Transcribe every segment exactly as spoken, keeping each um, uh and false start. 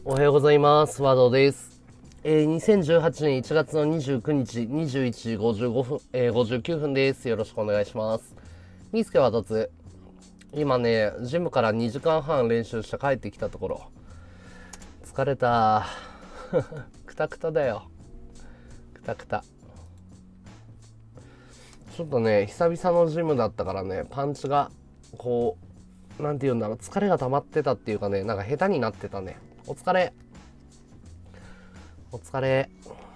おはようございます。和道です。えー、にせんじゅうはちねんいちがつのにじゅうくにちにじゅういちじごじゅうごふん、えー、ごじゅうきゅうふんです。よろしくお願いします。みーすけはとつ。今ね、ジムからにじかんはん練習して帰ってきたところ。疲れた。くたくただよ。くたくた。ちょっとね、久々のジムだったからね、パンチが、こう、なんて言うんだろう、疲れが溜まってたっていうかね、なんか下手になってたね。お疲れ。お疲れ。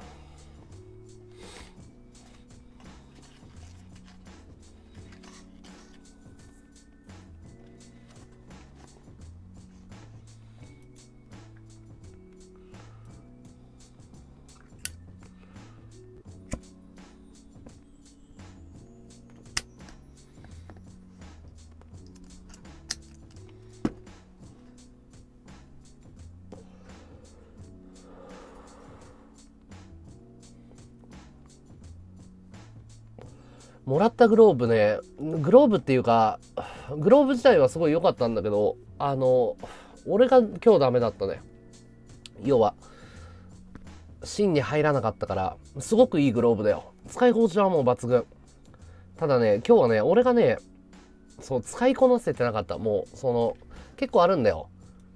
もらったグローブね、グローブっていうか、グローブ自体はすごい良かったんだけど、あの、俺が今日ダメだったね。要は、芯に入らなかったから、すごくいいグローブだよ。使い心地はもう抜群。ただね、今日はね、俺がね、そう、使いこなせてなかった。もう、その、結構あるんだよ。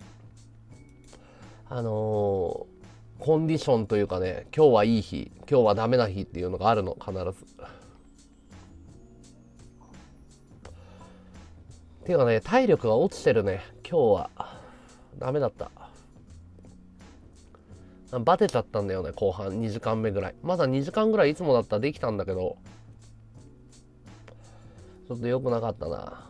あのー、コンディションというかね、今日はいい日、今日はダメな日っていうのがあるの、必ず。っていうかね、体力が落ちてるね、今日は。ダメだった。バテちゃったんだよね、後半にじかんめぐらい。まだにじかんぐらいいつもだったらできたんだけど、ちょっと良くなかったな。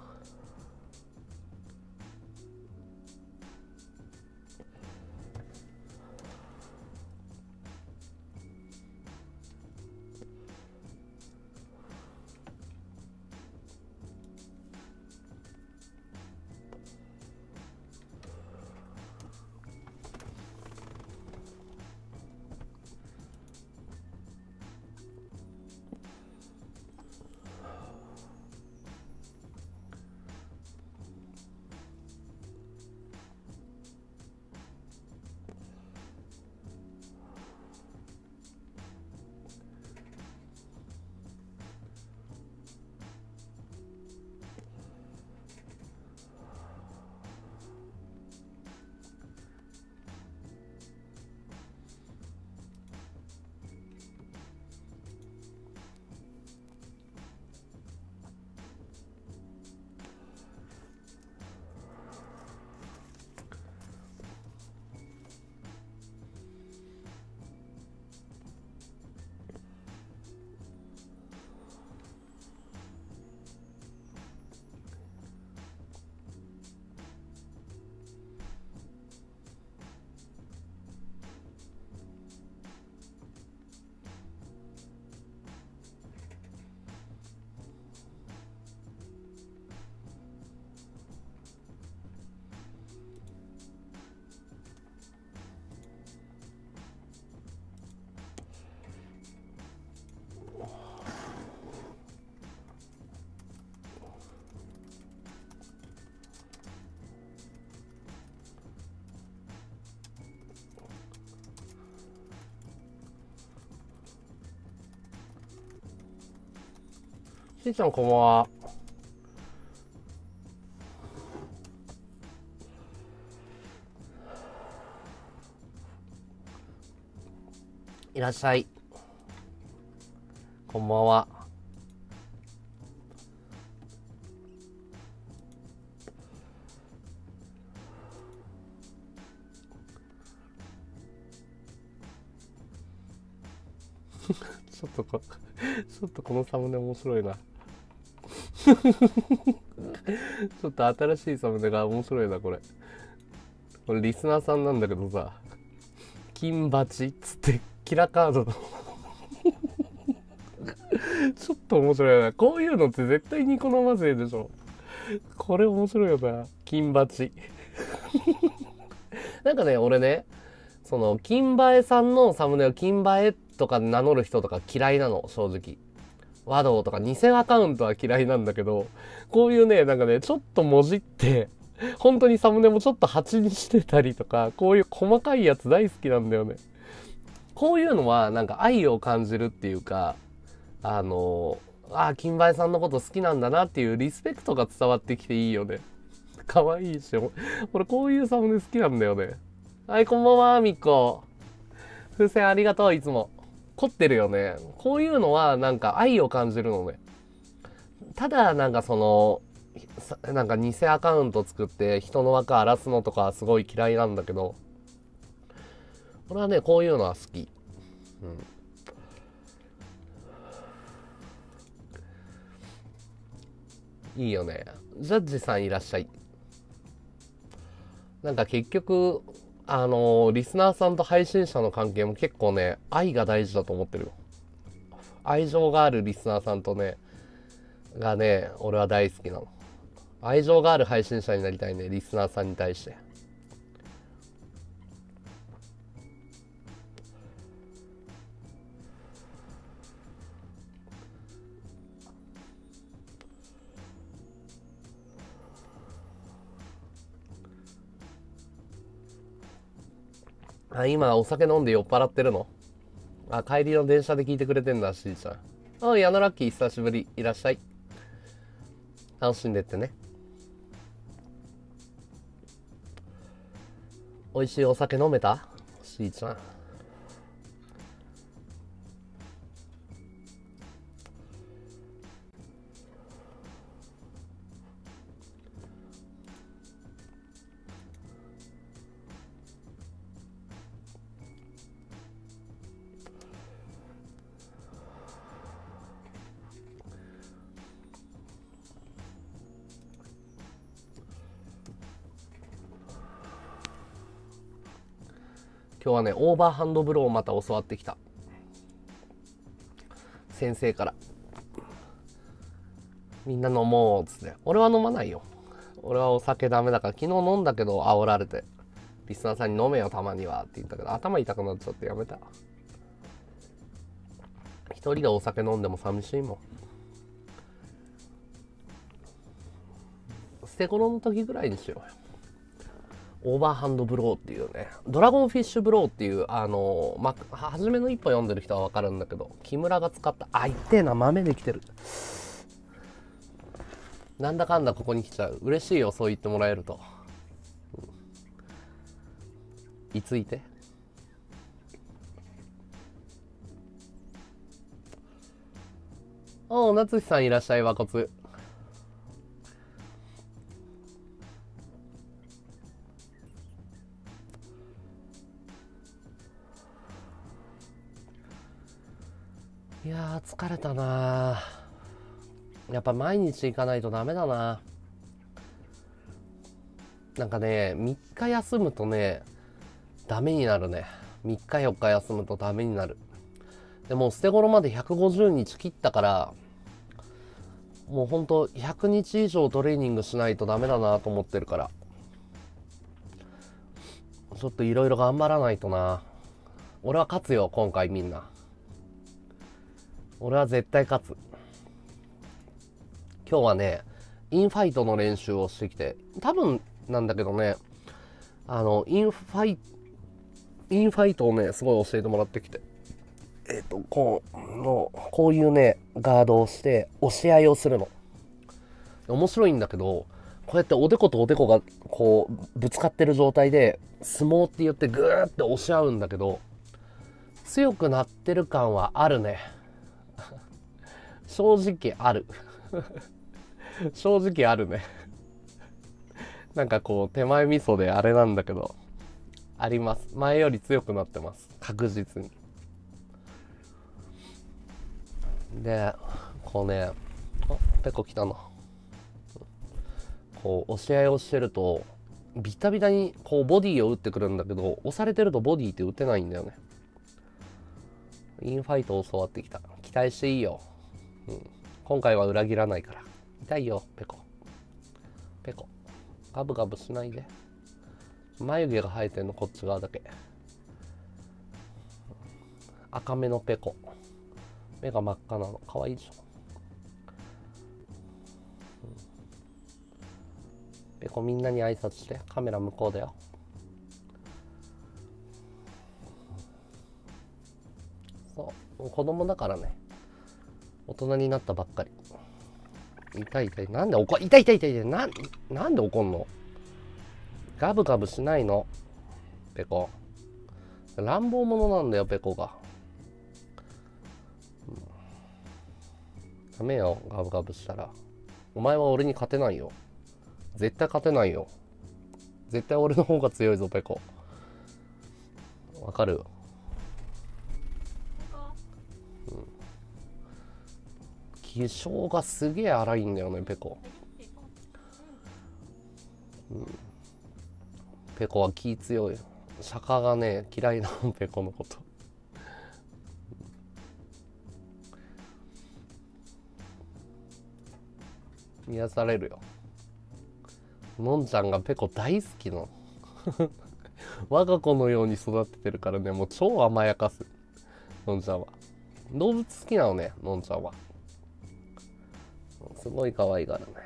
しーちゃんこんばんは。いらっしゃい。こんばんは。ちょっとこ、ちょっとこのサムネ面白いな。ちょっと新しいサムネが面白いな、これ。これリスナーさんなんだけどさ、金バチっつってキラカードのちょっと面白いな。こういうのって絶対ニコ生勢でしょ。これ面白いよな。金バチ。なんかね、俺ね、その、金映えさんのサムネを金映えとか名乗る人とか嫌いなの、正直。和道とか偽アカウントは嫌いなんだけど、こういうね、なんかね、ちょっともじって、 本当にサムネもちょっと蜂にしてたりとか、こういう細かいやつ大好きなんだよね。こういうのはなんか愛を感じるっていうか、あのああ、金梅さんのこと好きなんだなっていうリスペクトが伝わってきていいよね。可愛いし、俺こういうサムネ好きなんだよね。はい、こんばんは、みっこ。風船ありがとう、いつも。凝ってるよね。こういうのはなんか愛を感じるのね。ただなんかその、なんか偽アカウント作って人の枠荒らすのとかすごい嫌いなんだけど、俺はね、こういうのは好き。うん。いいよね。ジャッジさんいらっしゃい。なんか結局、あのーリスナーさんと配信者の関係も結構ね、愛が大事だと思ってるよ。愛情があるリスナーさんとね、がね、俺は大好きなの。愛情がある配信者になりたいね、リスナーさんに対して。あ、今お酒飲んで酔っ払ってるの？あ、帰りの電車で聞いてくれてんだ、しーちゃん。あ、矢野ラッキー久しぶり。いらっしゃい。楽しんでってね。美味しいお酒飲めた？しーちゃん。今日はね、オーバーハンドブローをまた教わってきた。先生から。みんな飲もうっつって。俺は飲まないよ。俺はお酒ダメだから、昨日飲んだけど煽られて。リスナーさんに飲めよたまにはって言ったけど、頭痛くなっちゃってやめた。一人でお酒飲んでも寂しいもん。捨て頃の時ぐらいにしようよ。オーバーハンドブローっていうね、ドラゴンフィッシュブローっていう、あのま、初めの一歩読んでる人はわかるんだけど、木村が使った、あ、いってえな、豆できてる。なんだかんだここに来ちゃう。嬉しいよ、そう言ってもらえると。いついて。おう、夏日さんいらっしゃい、和骨。いやー、疲れたなー。やっぱ毎日行かないとダメだな。なんかね、みっか休むとね、ダメになるね。みっかよっか休むとダメになる。でも捨て頃までひゃくごじゅうにち切ったから、もうほんとひゃくにち以上トレーニングしないとダメだなと思ってるから、ちょっといろいろ頑張らないとな。俺は勝つよ、今回みんな。俺は絶対勝つ。今日はね、インファイトの練習をしてきて、多分なんだけどね、あの、インファイ、インファイトをね、すごい教えてもらってきて。えっと、こう、の、こういうね、ガードをして、押し合いをするの。面白いんだけど、こうやっておでことおでこが、こう、ぶつかってる状態で、相撲って言ってグーって押し合うんだけど、強くなってる感はあるね。正直ある。正直あるね。なんかこう、手前味噌であれなんだけど、あります。前より強くなってます。確実に。で、こうね、あ、ペコ来たな。こう、押し合いをしてると、ビタビタにこうボディを打ってくるんだけど、押されてるとボディって打てないんだよね。インファイトを教わってきた。期待していいよ。うん、今回は裏切らないから。痛いよ、ペコ。ペコ。ガブガブしないで。眉毛が生えてんの、こっち側だけ。赤目のペコ。目が真っ赤なの。かわいいでしょ。 ペコみんなに挨拶して。カメラ向こうだよ。そう子供だからね、大人になったばっかり。痛い痛い、なんで怒痛い痛い痛い痛い、なんなんで怒んの。ガブガブしないのペコ。乱暴者なんだよペコが、うん、ダメよガブガブしたら。お前は俺に勝てないよ、絶対勝てないよ。絶対俺の方が強いぞペコ。わかる。うん、気性がすげえ荒いんだよねペコ、うん、ペコは気強い。釈迦がね嫌いなのペコのこと。癒されるよ。のんちゃんがペコ大好きの我が子のように育ててるからね、もう超甘やかす。のんちゃんは動物好きなのね。のんちゃんはすごい可愛いからね。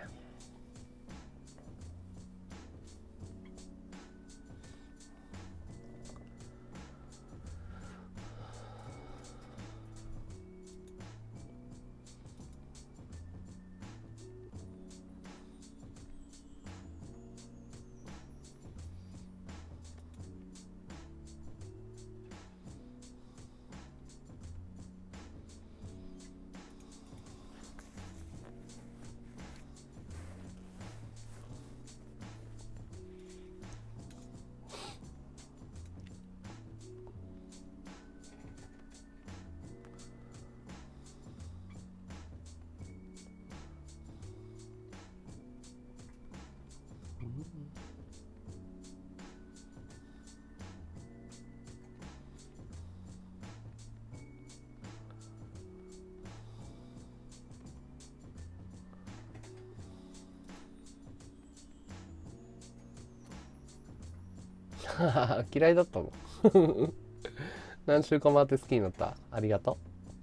嫌いだったの何週間回って好きになった。ありがと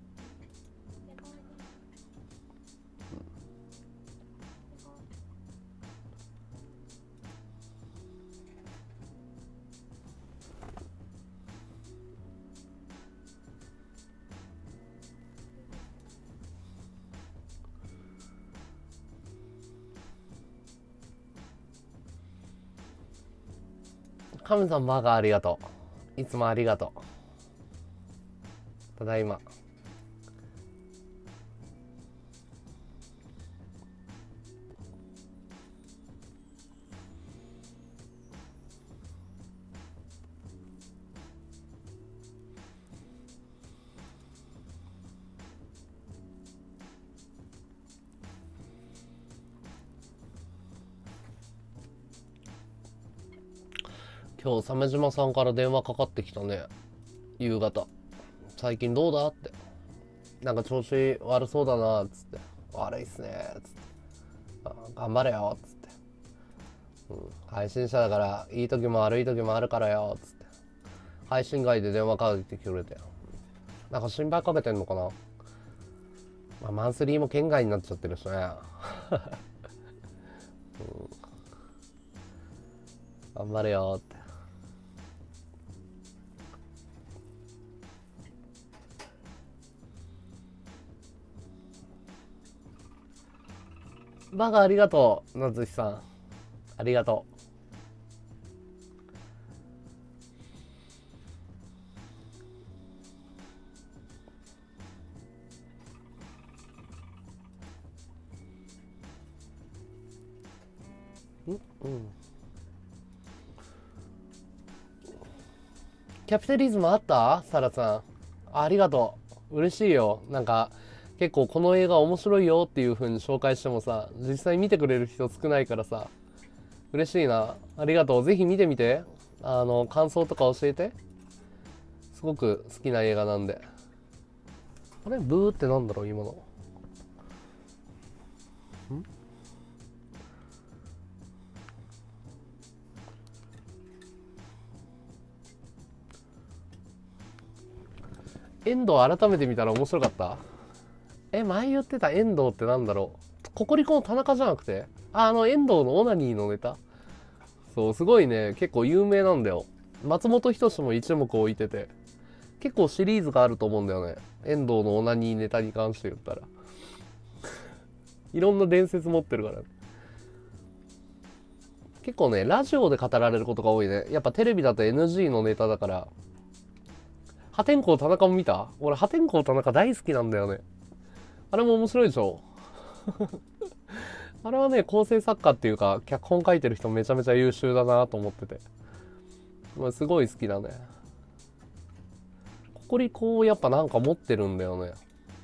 う。カムさんバカありがとう。いつもありがとう。ただいま。今日鮫島さんから電話かかってきたね、夕方。最近どうだって、なんか調子悪そうだなっつって。悪いっすねっつって、頑張れよっつって、うん、配信者だからいい時も悪い時もあるからよっつって、配信外で電話かけてくれて、なんか心配かけてんのかな。まあ、マンスリーも県外になっちゃってるしね、うん、頑張れよって。バカありがとう、夏日さんありがとう。んうんキャピタリズムあった？サラさんありがとう、嬉しいよ。なんか結構この映画面白いよっていう風に紹介してもさ、実際見てくれる人少ないからさ、嬉しいな。ありがとう。ぜひ見てみて。あの感想とか教えて。すごく好きな映画なんで。あれブーってなんだろう今の。ん遠藤改めて見たら面白かった。え、前言ってた遠藤ってなんだろう。ココリコの田中じゃなくて、あ、あの遠藤のオナニーのネタ。 そう、すごいね、結構有名なんだよ。松本人志も一目置いてて、結構シリーズがあると思うんだよね。遠藤のオナニーネタに関して言ったら。いろんな伝説持ってるから。結構ね、ラジオで語られることが多いね。やっぱテレビだと エヌジー のネタだから。破天荒田中も見た？俺破天荒田中大好きなんだよね。あれも面白いでしょ？あれはね、構成作家っていうか、脚本書いてる人めちゃめちゃ優秀だなと思ってて。まあ、すごい好きだね。ココリコをやっぱなんか持ってるんだよね。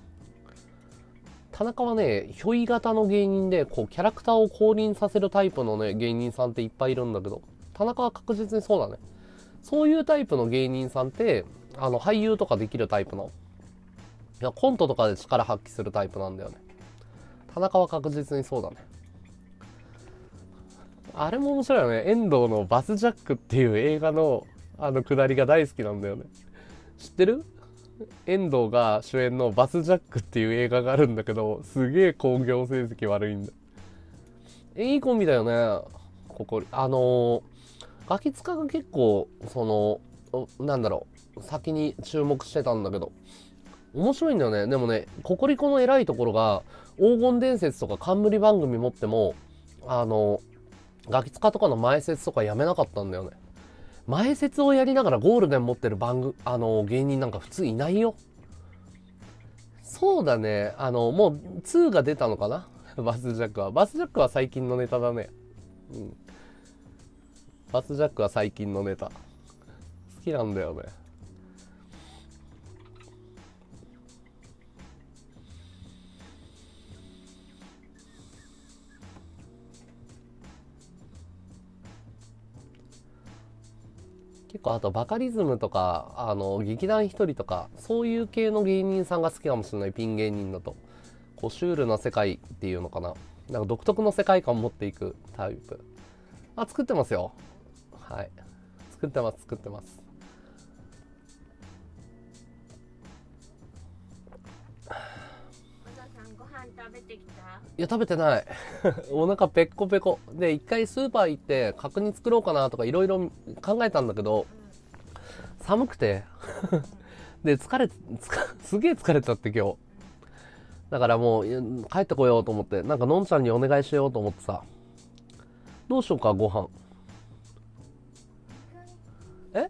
田中はね、ひょい型の芸人で、こう、キャラクターを降臨させるタイプのね、芸人さんっていっぱいいるんだけど、田中は確実にそうだね。そういうタイプの芸人さんって、あの、俳優とかできるタイプの、いや、コントとかで力発揮するタイプなんだよね。田中は確実にそうだね。あれも面白いよね。遠藤のバスジャックっていう映画の、あの、くだりが大好きなんだよね。知ってる？遠藤が主演のバスジャックっていう映画があるんだけど、すげえ興行成績悪いんだ。いいコンビだよね。ここ、あのー、ガキ使が結構、その、なんだろう、先に注目してたんだけど、面白いんだよね。でもね、ココリコの偉いところが、黄金伝説とか冠番組持っても、あの、ガキ使とかの前説とかやめなかったんだよね。前説をやりながらゴールデン持ってる番組、あの、芸人なんか普通いないよ。そうだね。あの、もうにが出たのかなバスジャックは。バスジャックは最近のネタだね。うん。バスジャックは最近のネタ。好きなんだよね。結構あとバカリズムとか、あの、劇団ひとりとか、そういう系の芸人さんが好きかもしれない。ピン芸人だと。こう、シュールな世界っていうのかな。なんか独特の世界観を持っていくタイプ。あ、作ってますよ。はい。作ってます、作ってます。 食べてきた？いや、食べてない。お腹ペッコペコ。で、一回スーパー行って角煮作ろうかなとかいろいろ考えたんだけど、寒くて。で、疲れ、すげえ疲れちゃって今日。だからもう、帰ってこようと思って、なんかのんちゃんにお願いしようと思ってさ。どうしようか、ご飯。え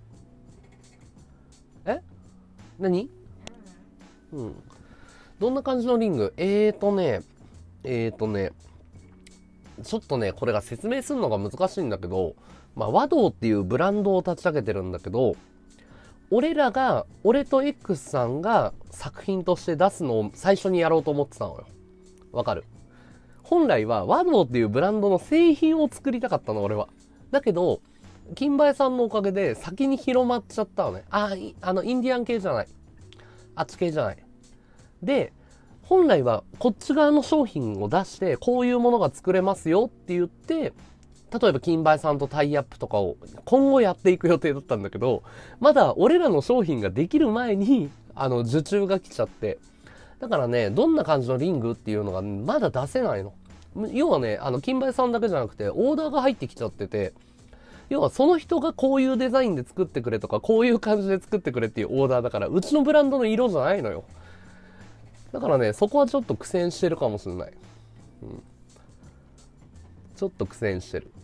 え何？うん。どんな感じのリング？えーとね、えーとね、ちょっとね、これが説明するのが難しいんだけど、まあ、和道っていうブランドを立ち上げてるんだけど、俺らが、俺と X さんが作品として出すのを最初にやろうと思ってたのよ。わかる？本来は和道っていうブランドの製品を作りたかったの、俺は。だけど、金梅さんのおかげで先に広まっちゃったのね。あ、あの、インディアン系じゃない。あっち系じゃない。で、本来はこっち側の商品を出して、こういうものが作れますよって言って、例えば金梅さんとタイアップとかを今後やっていく予定だったんだけど、まだ俺らの商品ができる前に、あの、受注が来ちゃって、だからね、どんな感じのリングっていうのがまだ出せないの。要はね、あの、金梅さんだけじゃなくて、オーダーが入ってきちゃってて、要はその人がこういうデザインで作ってくれとか、こういう感じで作ってくれっていうオーダーだから、うちのブランドの色じゃないのよ。だからね、そこはちょっと苦戦してるかもしれない。うん。ちょっと苦戦してる。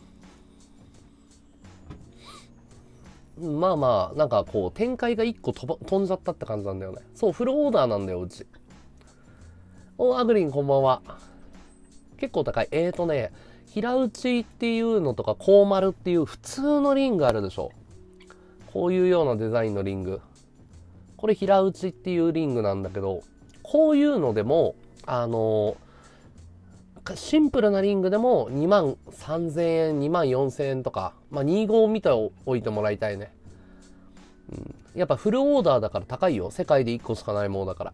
まあまあ、なんかこう、展開が一個飛ば飛んじゃったって感じなんだよね。そう、フルオーダーなんだよ、うち。お、アグリンこんばんは。結構高い。えーとね、平打ちっていうのとか、コーマルっていう普通のリングあるでしょ。こういうようなデザインのリング。これ平打ちっていうリングなんだけど、こういうのでも、あのー、シンプルなリングでもにまんさんぜんえん、にまんよんせんえんとか、まあ、にじゅうごを見ておいてもらいたいね。うん。やっぱフルオーダーだから高いよ。世界でいっこしかないものだから。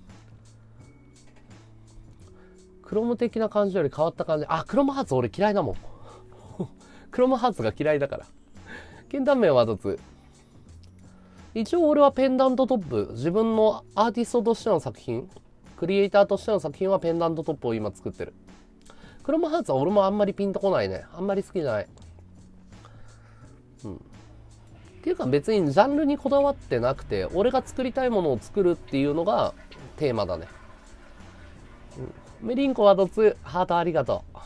クロム的な感じより変わった感じ。あ、クロムハーツ俺嫌いだもん。クロムハーツが嫌いだから。剣断面はどつ。一応俺はペンダントトップ。自分のアーティストとしての作品、クリエイターとしての作品はペンダントトップを今作ってる。クロムハーツは俺もあんまりピンとこないね。あんまり好きじゃない。 うん。っていうか別にジャンルにこだわってなくて、俺が作りたいものを作るっていうのがテーマだね。うん、メリンコはどつ、ハートありがとう。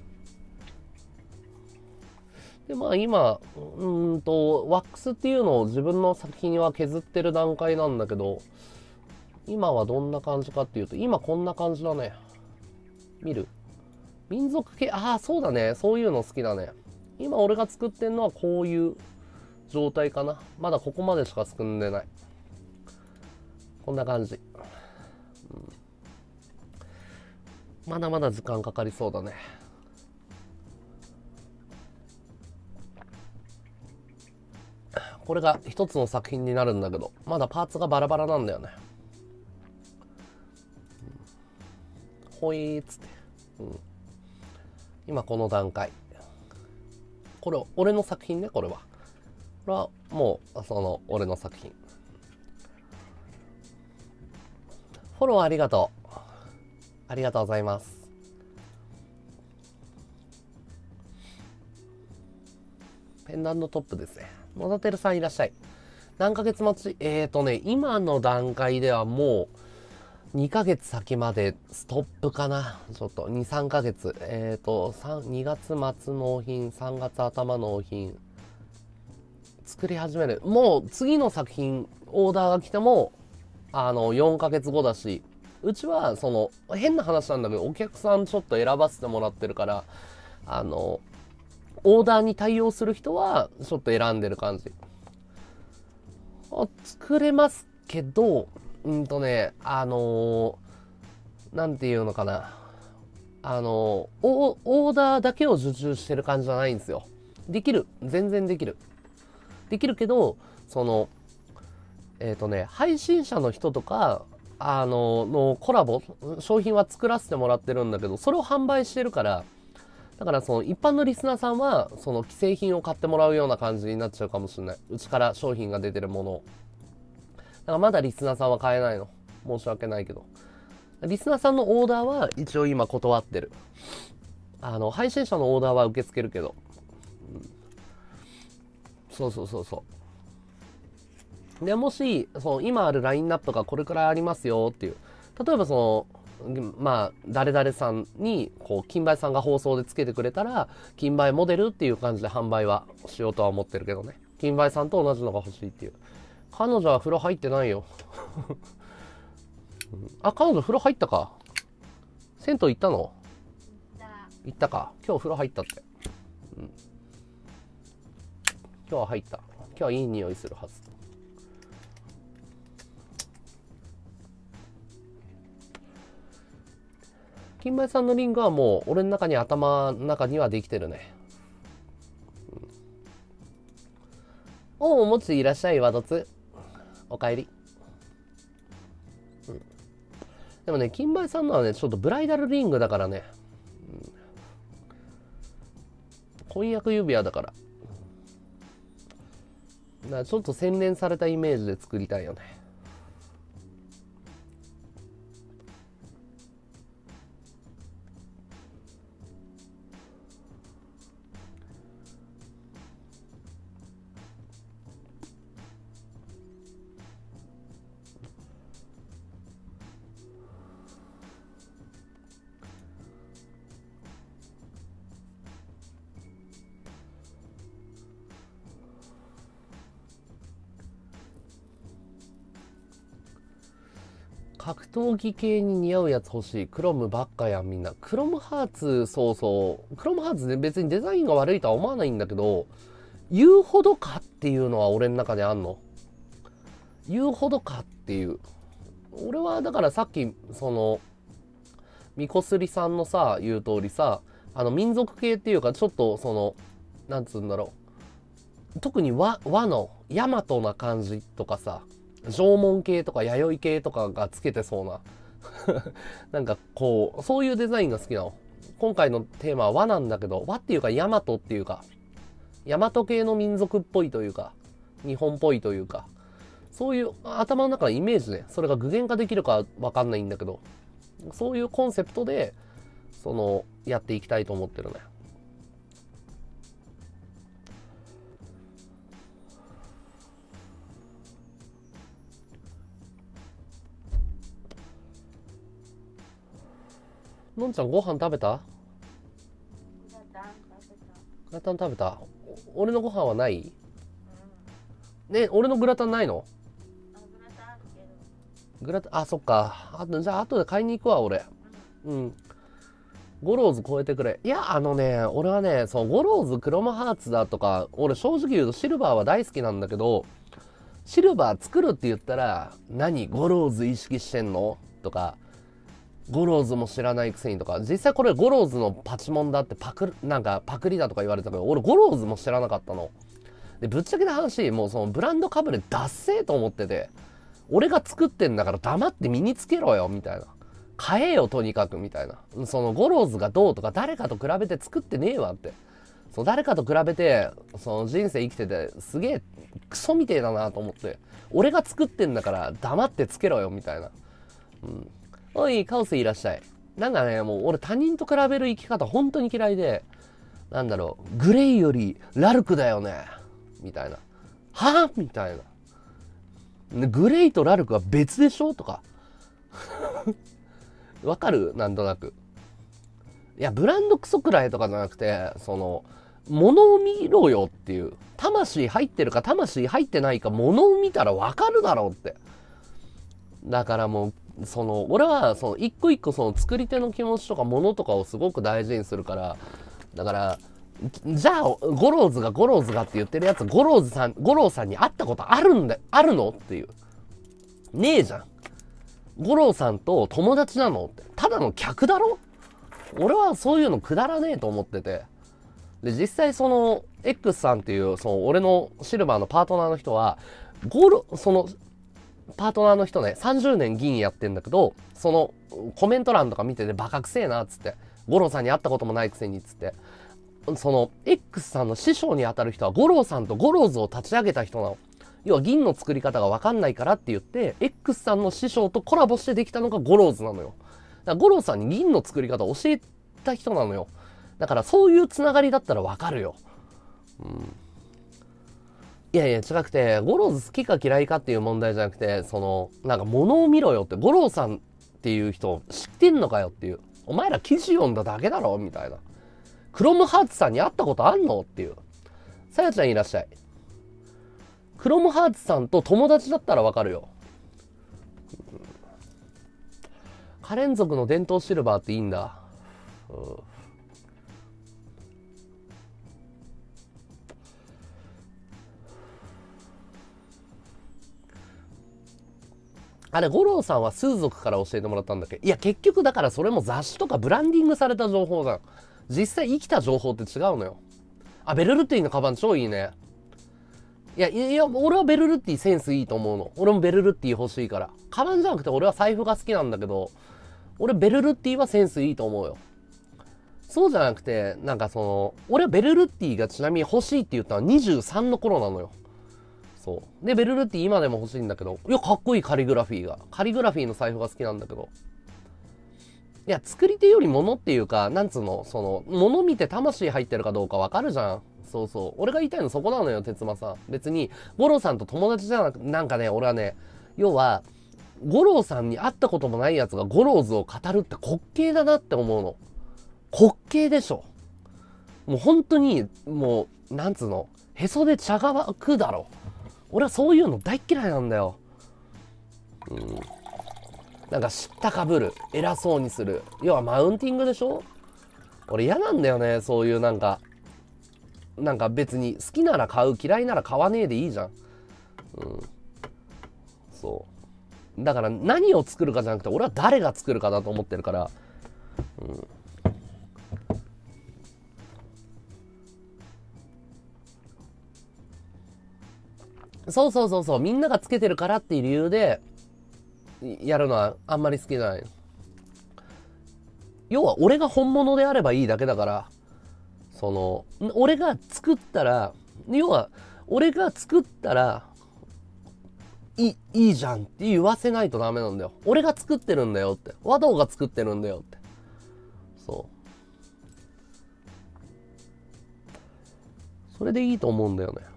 で、まあ今、うーんと、ワックスっていうのを自分の作品は削ってる段階なんだけど、今はどんな感じかっていうと、今こんな感じだね。見る？民族系、ああ、そうだね。そういうの好きだね。今俺が作ってんのはこういう状態かな。まだここまでしか進んでない。こんな感じ。うん、まだまだ時間かかりそうだね。これが一つの作品になるんだけど、まだパーツがバラバラなんだよね。ほいーっつって、うん、今この段階。これ俺の作品ね。これはこれはもうその俺の作品。フォローありがとう。ありがとうございます。ペンダントトップですね。野田てるさんいらっしゃい。何ヶ月待ち？えーとね、今の段階ではもうにかげつ先までストップかな。ちょっとに、さんかげつ。えーと、にがつ末納品、さんがつ頭納品。作り始める。もう次の作品、オーダーが来ても、あの、よんかげつごだし、うちは、その、変な話なんだけど、お客さんちょっと選ばせてもらってるから、あの、オーダーに対応する人は、ちょっと選んでる感じ。作れますけど、うんとね、あのー、なんていうのかな。あのー、オーダーだけを受注してる感じじゃないんですよ。できる。全然できる。できるけど、その、えっとね、配信者の人とか、あの、のコラボ、商品は作らせてもらってるんだけど、それを販売してるから、だからその一般のリスナーさんは、その既製品を買ってもらうような感じになっちゃうかもしれない。うちから商品が出てるものを。だからまだリスナーさんは買えないの。申し訳ないけど。リスナーさんのオーダーは一応今断ってる。あの、配信者のオーダーは受け付けるけど。うん、そうそうそうそう。で、もし、その今あるラインナップがこれくらいありますよっていう。例えばその、まあ、誰々さんに、こう、金梅さんが放送でつけてくれたら、金梅モデルっていう感じで販売はしようとは思ってるけどね。金梅さんと同じのが欲しいっていう。彼女は風呂入ってないよ。あ、彼女風呂入ったか。銭湯行ったの？行ったか。今日風呂入ったって。うん。今日は入った。今日はいい匂いするはず。金梅さんのリングはもう俺の中に頭の中にはできてるね。うん、おお、もちいらっしゃい、わどつ。おかえり。うん。でもね、金梅さんのはね、ちょっとブライダルリングだからね。うん、婚約指輪だから。だからちょっと洗練されたイメージで作りたいよね。格闘技系に似合うやつ欲しい。クロムばっかやんみんな。クロムハーツ、そうそう。クロムハーツで別にデザインが悪いとは思わないんだけど、言うほどかっていうのは俺の中であんの。言うほどかっていう。俺はだからさっき、その、みこすりさんのさ、言う通りさ、あの民族系っていうか、ちょっとその、なんつうんだろう。特に和、和の、大和な感じとかさ、縄文系とか弥生系とかがつけてそうななんかこうそういうデザインが好きなの。今回のテーマは和なんだけど、和っていうか大和っていうか大和系の民族っぽいというか日本っぽいというか、そういう頭の中のイメージね。それが具現化できるかわかんないんだけど、そういうコンセプトでそのやっていきたいと思ってるね。 のんちゃんご飯食べた？ グラタン食べた。 グラタン食べた？お俺のご飯はない？ うん。 ね、俺のグラタンないの？ あ、グラタンあるけど。 グラタン、あ、そっか。あと、じゃあ後で買いに行くわ、俺。うん。ゴローズ超えてくれ。いや、あのね、俺はね、そう、ゴローズ、クロムハーツだとか、俺正直言うとシルバーは大好きなんだけど、シルバー作るって言ったら、何ゴローズ意識してんのとか、ゴローズも知らないくせにとか、実際これゴローズのパチモンだってパク、なんかパクリだとか言われたけど、俺ゴローズも知らなかったの。で、ぶっちゃけな話、もうそのブランドかぶれダッセーと思ってて、俺が作ってんだから黙って身につけろよ、みたいな。買えよ、とにかく、みたいな。そのゴローズがどうとか誰かと比べて作ってねえわって。そう、誰かと比べて、その人生生きてて、すげえクソみてえだなと思って。俺が作ってんだから黙ってつけろよ、みたいな。うん。おい、カオスいらっしゃい。なんかね、もう俺他人と比べる生き方本当に嫌いで、なんだろう、グレイよりラルクだよね。みたいな。はぁみたいな。グレイとラルクは別でしょとか。わかる？なんとなく。いや、ブランドクソくらいとかじゃなくて、その、物を見ろよっていう。魂入ってるか魂入ってないか物を見たらわかるだろうって。だからもう、その、俺は、その、一個一個その作り手の気持ちとか物とかをすごく大事にするから、だから、じゃあ、ゴローズがゴローズがって言ってるやつ、ゴローズさん、ゴローさんに会ったことあるんだ、あるのっていう。ねえじゃん。ゴローさんと友達なのって。ただの客だろ？俺はそういうのくだらねえと思ってて。で、実際その、X さんっていう、その、俺のシルバーのパートナーの人は、ゴロ、その、パートナーの人ね、さんじゅうねん議員やってんだけど、その、コメント欄とか見ててバカくせえな、っつって。ゴローさんに会ったこともないくせに、つって。その、X さんの師匠にあたる人は、ゴローさんとゴローズを立ち上げた人なの。要は銀の作り方がわかんないからって言って、X さんの師匠とコラボしてできたのがゴローズなのよ。だからゴローさんに銀の作り方を教えた人なのよ。だからそういうつながりだったらわかるよ。うん。いやいや、違くて、ゴローズ好きか嫌いかっていう問題じゃなくて、その、なんか物を見ろよって、ゴローさんっていう人知ってんのかよっていう。お前ら記事読んだだけだろみたいな。クロムハーツさんに会ったことあんのっていう。さやちゃんいらっしゃい。クロムハーツさんと友達だったらわかるよ。カレン族の伝統シルバーっていいんだ。うん、あれ、五郎さんはスー族から教えてもらったんだっけ？いや、結局だからそれも雑誌とかブランディングされた情報じゃん。実際生きた情報って違うのよ。あ、ベルルッティのカバン超いいね。いや、いや、俺はベルルッティセンスいいと思うの。俺もベルルッティ欲しいから。カバンじゃなくて俺は財布が好きなんだけど、俺ベルルッティはセンスいいと思うよ。そうじゃなくて、なんかその、俺はベルルッティがちなみに欲しいって言ったのはにじゅうさんの頃なのよ。そう。で、ベルルッティ今でも欲しいんだけど、いや、かっこいいカリグラフィーが。カリグラフィーの財布が好きなんだけど。いや、作り手より物っていうか、なんつうの、その、物見て魂入ってるかどうかわかるじゃん。そうそう。俺が言いたいのそこなのよ、鉄馬さん。別に、五郎さんと友達じゃなく、なんかね、俺はね、要は、五郎さんに会ったこともないやつがゴローズを語るって滑稽だなって思うの。滑稽でしょ。もう本当に、もう、なんつうの、へそで茶が湧くだろ。俺はそういうの大っ嫌いなんだよ。うん。なんか知ったかぶる。偉そうにする。要はマウンティングでしょ？俺嫌なんだよね。そういうなんか、なんか別に好きなら買う、嫌いなら買わねえでいいじゃん。うん。そう。だから何を作るかじゃなくて、俺は誰が作るかだと思ってるから。うん。そうそうそうそう。みんながつけてるからっていう理由で、やるのはあんまり好きじゃない。要は俺が本物であればいいだけだから、その、俺が作ったら、要は、俺が作ったら、いい、いいじゃんって言わせないとダメなんだよ。俺が作ってるんだよって。和道が作ってるんだよって。そう。それでいいと思うんだよね。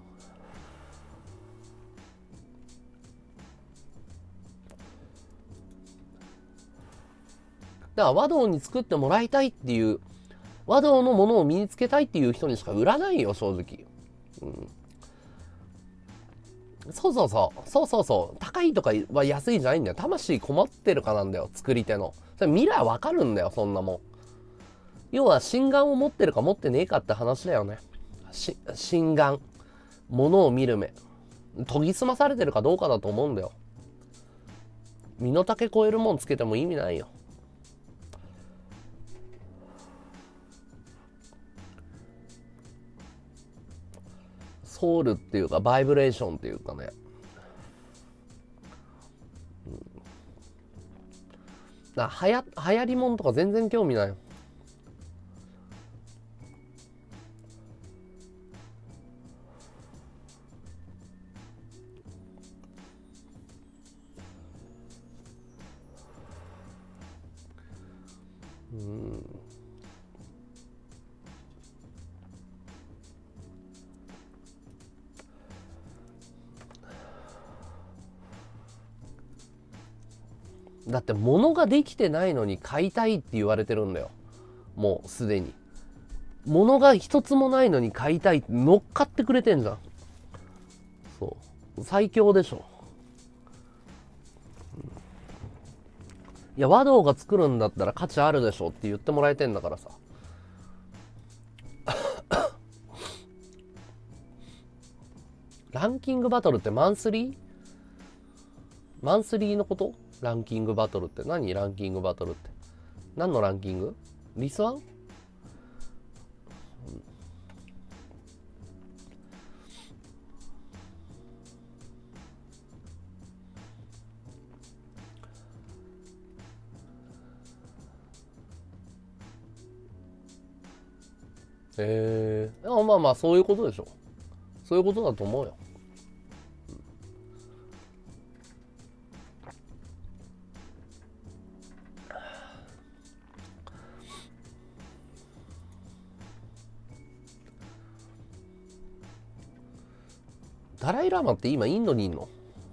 だから和道に作ってもらいたいっていう、和道のものを身につけたいっていう人にしか売らないよ、正直。うん。そうそうそう。そうそうそう。高いとかは安いじゃないんだよ。魂こもってるかなんだよ、作り手の。それ未来わかるんだよ、そんなもん。要は、心眼を持ってるか持ってねえかって話だよね。し心眼。物を見る目。研ぎ澄まされてるかどうかだと思うんだよ。身の丈超えるもんつけても意味ないよ。ソウルっていうかバイブレーションっていうかね、うん、だはや流行りもんとか全然興味ないよ。うん。だって物ができてないのに買いたいって言われてるんだよ。もうすでに物が一つもないのに買いたいって乗っかってくれてんじゃん。そう最強でしょ。いや和道が作るんだったら価値あるでしょって言ってもらえてんだからさ。ランキングバトルってマンスリーマンスリーのこと？ランキングバトルって何？ランキングバトルって何のランキング？リスワン？ええー、まあまあそういうことでしょ。そういうことだと思うよ。ダライラマって今インドにいんの？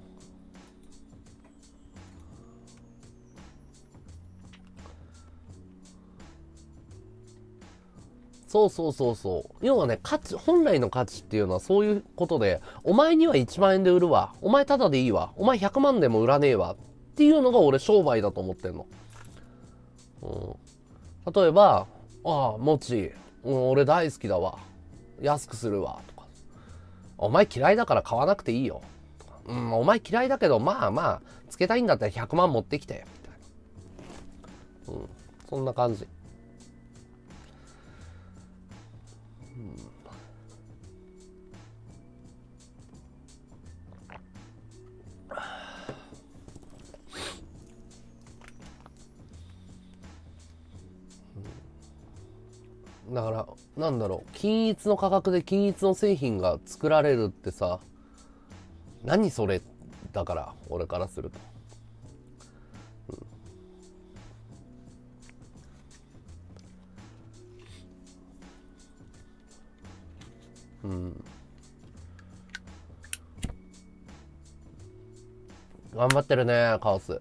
そうそうそうそう。要はね、価値、本来の価値っていうのはそういうことで、お前にはいちまん円で売るわ。お前ただでいいわ。お前ひゃくまんでも売らねえわ。っていうのが俺商売だと思ってんの。うん、例えば、ああ、もち、うん、俺大好きだわ。安くするわ。とか。お前嫌いだから買わなくていいよ。とか、うん、お前嫌いだけど、まあまあ、つけたいんだったらひゃくまん持ってきて。みたいな。うん。そんな感じ。だからなんだろう、均一の価格で均一の製品が作られるってさ、何それだから俺からすると、うん、うん、頑張ってるねカオス。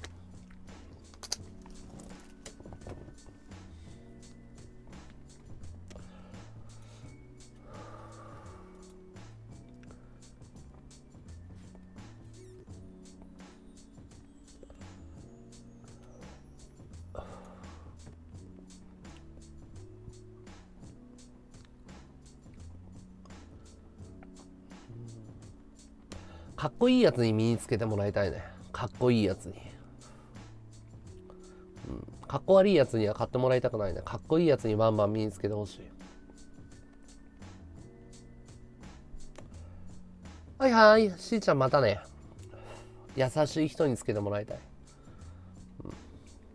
かっこいいやつに身につけてもらいたいね。かっこいいやつに、うん、かっこ悪いやつには買ってもらいたくないね。かっこいいやつにバンバン身につけてほしい。はいはい、しーちゃんまたね。優しい人につけてもらいたい、うん、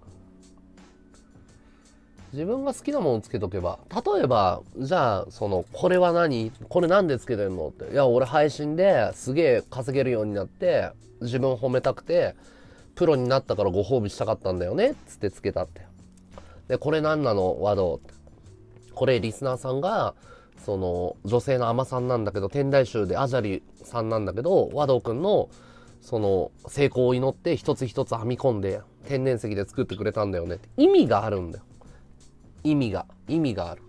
自分が好きなものつけとけば、例えばじゃあそのこれは何、これなんでつけてんのって、いや俺配信ですげえ稼げるようになって自分褒めたくてプロになったからご褒美したかったんだよねっつってつけたって。でこれ何なの和道って、これリスナーさんがその女性の海女さんなんだけど、天台宗でアジャリさんなんだけど、和道くんのその成功を祈って一つ一つ編み込んで天然石で作ってくれたんだよねって。意味があるんだよ。意味が意味がある。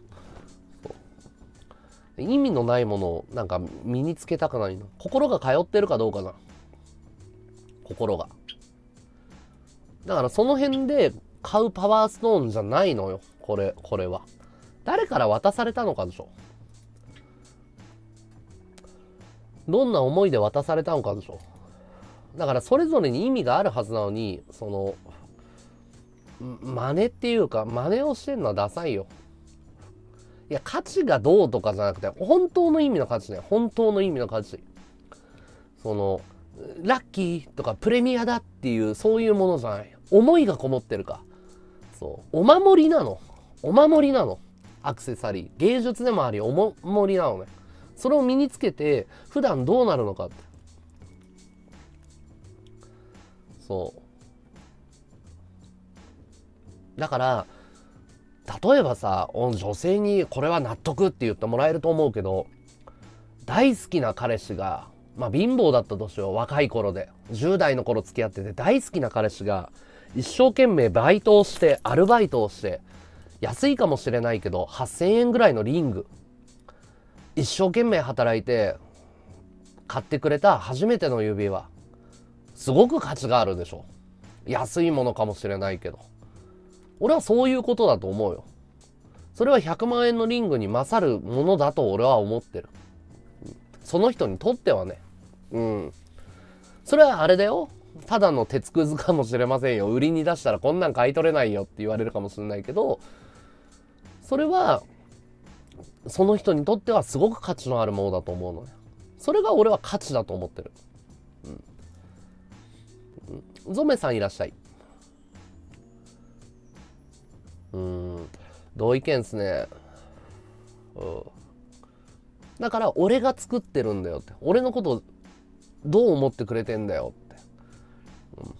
意味のないものをなんか身につけたくないの。心が通ってるかどうかな。心が。だからその辺で買うパワーストーンじゃないのよ。これ、これは。誰から渡されたのかでしょ。どんな思いで渡されたのかでしょ。だからそれぞれに意味があるはずなのに、その、真似っていうか、真似をしてるのはダサいよ。いや、価値がどうとかじゃなくて、本当の意味の価値ね。本当の意味の価値。その、ラッキーとかプレミアだっていう、そういうものじゃない。思いがこもってるか。そう。お守りなの。お守りなの。アクセサリー。芸術でもあり、お守りなのね。それを身につけて、普段どうなるのかって。そう。だから、例えばさ、女性にこれは納得って言ってもらえると思うけど、大好きな彼氏が、まあ貧乏だったとしよう、若い頃で。じゅう代の頃付き合ってて、大好きな彼氏が、一生懸命バイトをして、アルバイトをして、安いかもしれないけど、はっせんえんぐらいのリング、一生懸命働いて、買ってくれた初めての指輪。すごく価値があるでしょ。安いものかもしれないけど。俺はそういうことだと思うよ。それはひゃくまんえんのリングに勝るものだと俺は思ってる。その人にとってはね。うん。それはあれだよ。ただの鉄くずかもしれませんよ。売りに出したらこんなん買い取れないよって言われるかもしれないけど、それは、その人にとってはすごく価値のあるものだと思うのね。それが俺は価値だと思ってる。うん。ゾメさんいらっしゃい。うーん。同意見っすね。うん。だから俺が作ってるんだよって。俺のことどう思ってくれてんだよって。うん、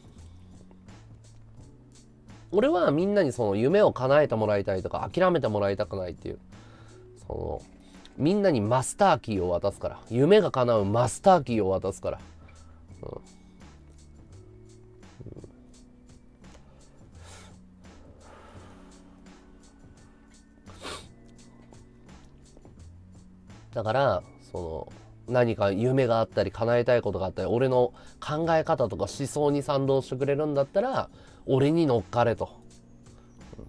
俺はみんなにその夢を叶えてもらいたいとか諦めてもらいたくないっていう。そのみんなにマスターキーを渡すから。夢が叶うマスターキーを渡すから。うんだからその何か夢があったり叶えたいことがあったり俺の考え方とか思想に賛同してくれるんだったら俺に乗っかれと、うん、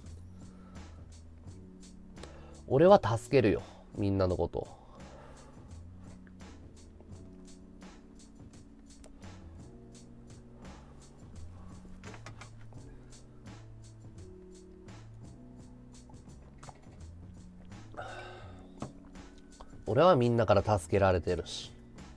俺は助けるよみんなのことを。俺はみんなから助けられてるし。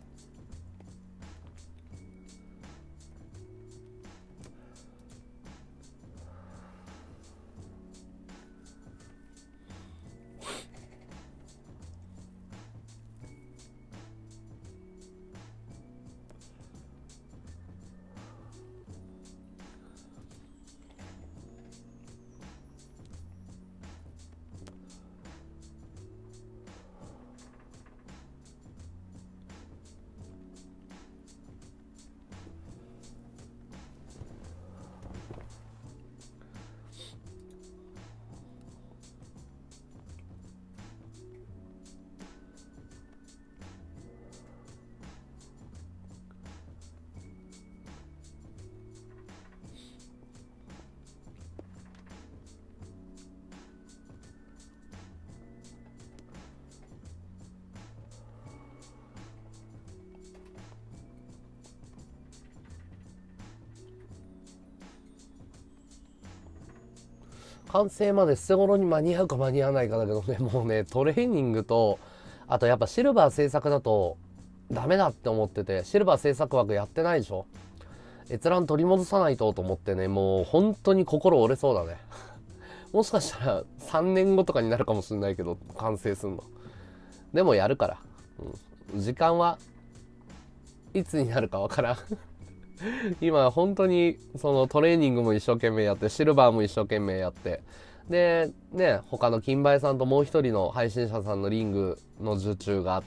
完成まで捨て頃に間に合うか間に合わないかだけどね、もうねトレーニングとあとやっぱシルバー制作だとダメだって思ってて、シルバー制作枠やってないでしょ。閲覧取り戻さないとと思ってね、もう本当に心折れそうだねもしかしたらさんねんごとかになるかもしれないけど完成すんの。でもやるから、うん、時間はいつになるかわからん今本当にそのトレーニングも一生懸命やってシルバーも一生懸命やってでね他の金梅さんともう一人の配信者さんのリングの受注があって、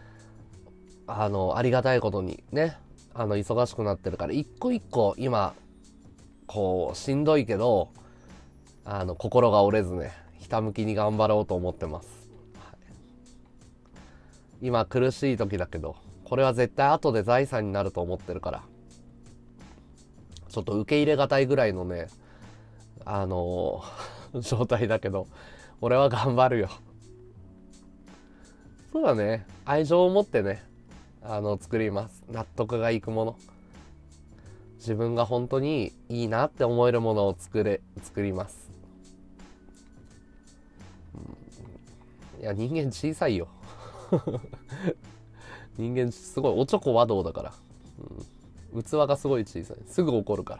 あのありがたいことにねあの忙しくなってるから一個一個今こうしんどいけど、あの心が折れずね、ひたむきに頑張ろうと思ってます。はい、今苦しい時だけど、これは絶対後で財産になると思ってるから、ちょっと受け入れがたいぐらいのね、あのー、状態だけど、俺は頑張るよ。そうだね、愛情を持ってね、あの作ります。納得がいくもの、自分が本当にいいなって思えるものを作れ作ります。いや、人間小さいよ人間すごいおちょこ和道だから、うん、器がすごい小さい、すぐ怒るから、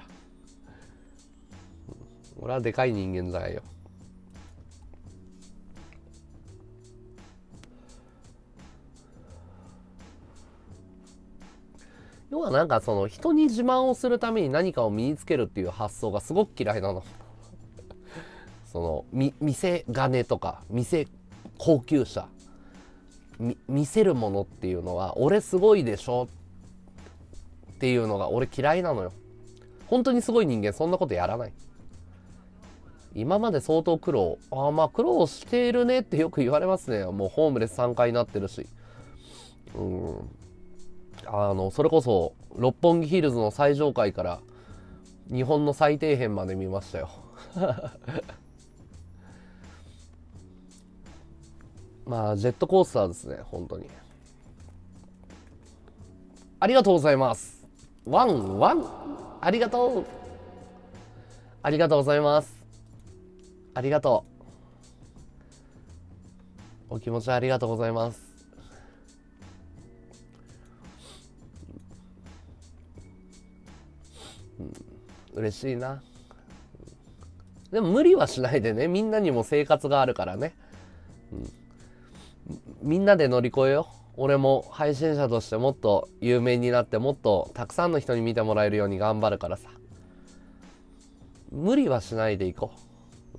うん、俺はでかい人間じゃないよ。要はなんかその人に自慢をするために何かを身につけるっていう発想がすごく嫌いなのそのみ見せ金とか見せ高級車み見せるものっていうのは俺すごいでしょっていうのが俺嫌いなのよ。本当にすごい人間そんなことやらない。今まで相当苦労、ああまあ苦労しているねってよく言われますね。もうホームレスさんかいになってるし、うんあのそれこそ六本木ヒルズの最上階から日本の最底辺まで見ましたよまあジェットコースターですね本当に。ありがとうございます。ワンワンありがとうありがとうございます。ありがとう、お気持ちありがとうございます。うん、嬉しいな。でも無理はしないでね、みんなにも生活があるからね、うん、みんなで乗り越えよう。俺も配信者としてもっと有名になってもっとたくさんの人に見てもらえるように頑張るからさ、無理はしないでいこう、うん、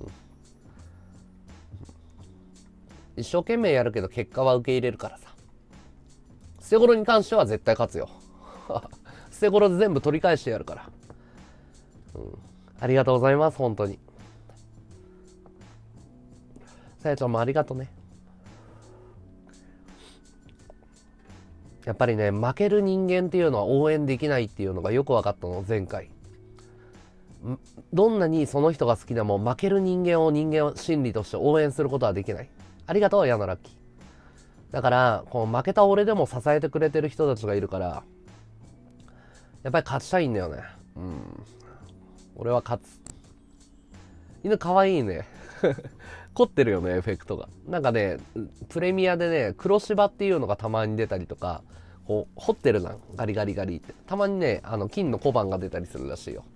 一生懸命やるけど結果は受け入れるからさ。捨て頃に関しては絶対勝つよ捨て頃で全部取り返してやるから、うん、ありがとうございます。本当にさやちゃんもありがとうね。やっぱりね、負ける人間っていうのは応援できないっていうのがよく分かったの前回。どんなにその人が好きでも負ける人間を人間心理として応援することはできない。ありがとうヤナラッキー。だからこう負けた俺でも支えてくれてる人たちがいるから、やっぱり勝ちたいんだよね。うん、俺は勝つ。犬かわいいね凝ってるよねエフェクトが。なんかねプレミアでね黒芝っていうのがたまに出たりとか、こう掘ってるじゃん、ガリガリガリって。たまにねあの金の小判が出たりするらしいよ。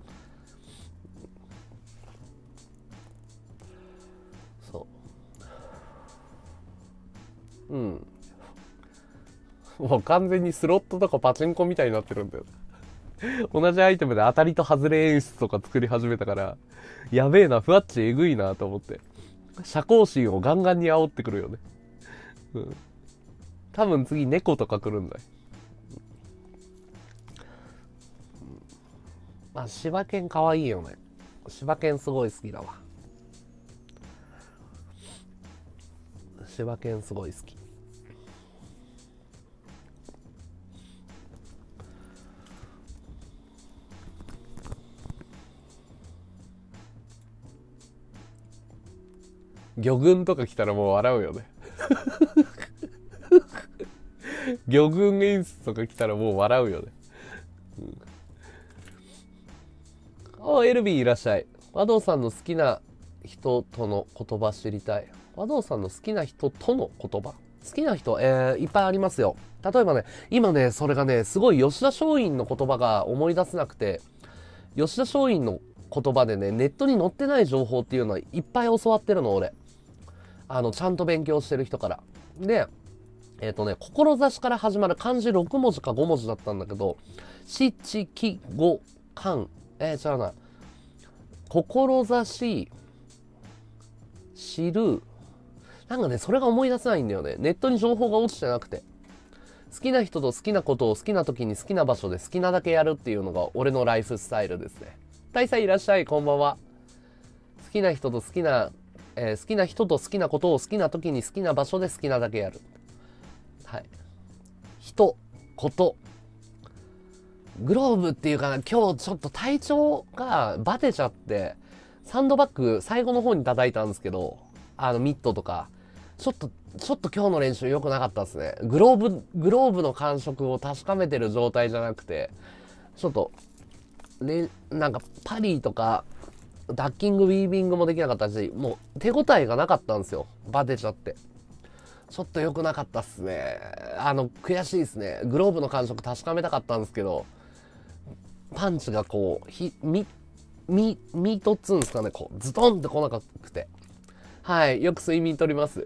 そううんもう完全にスロットとかパチンコみたいになってるんだよ同じアイテムで当たりと外れ演出とか作り始めたから、やべえな、ふわっちえぐいなと思って、社交心をガンガンに煽ってくるよね、うん、多分次猫とか来るんだよ。まあ柴犬かわいいよね。柴犬すごい好きだわ。柴犬すごい好き。魚群とか来たらもう笑うよね魚群演出とか来たらもう笑うよね、うん、あ、エルビーいらっしゃい。和道さんの好きな人との言葉知りたい。和道さんの好きな人との言葉、好きな人、えー、いっぱいありますよ。例えばね、今ねそれがねすごい吉田松陰の言葉が思い出せなくて、吉田松陰の言葉でねネットに載ってない情報っていうのはいっぱい教わってるの俺。あのちゃんと勉強してる人からで、えっ、ー、とね志から始まる漢字ろく文字かご文字だったんだけど、しちきごかん、えー、違うな、志知る、なんかねそれが思い出せないんだよね。ネットに情報が落ちてなくて、好きな人と好きなことを好きな時に好きな場所で好きなだけやるっていうのが俺のライフスタイルですね。 大佐いらっしゃい、こんばんは。好きな人と好きな、えー好きな人と好きなことを好きな時に好きな場所で好きなだけやる。はい。人、こと。グローブっていうかな、今日ちょっと体調がバテちゃって、サンドバッグ最後の方に叩いたんですけど、あのミットとか、ちょっと、ちょっと今日の練習良くなかったですね。グローブ、グローブの感触を確かめてる状態じゃなくて、ちょっと、れなんかパリーとか、ダッキング、ウィービングもできなかったし、もう手応えがなかったんですよ。バテちゃって。ちょっと良くなかったっすね。あの、悔しいですね。グローブの感触確かめたかったんですけど、パンチがこう、ひ、み、み、ミートっつうんですかね、こう、ズドンって来なくて。はい、よく睡眠取ります。はい、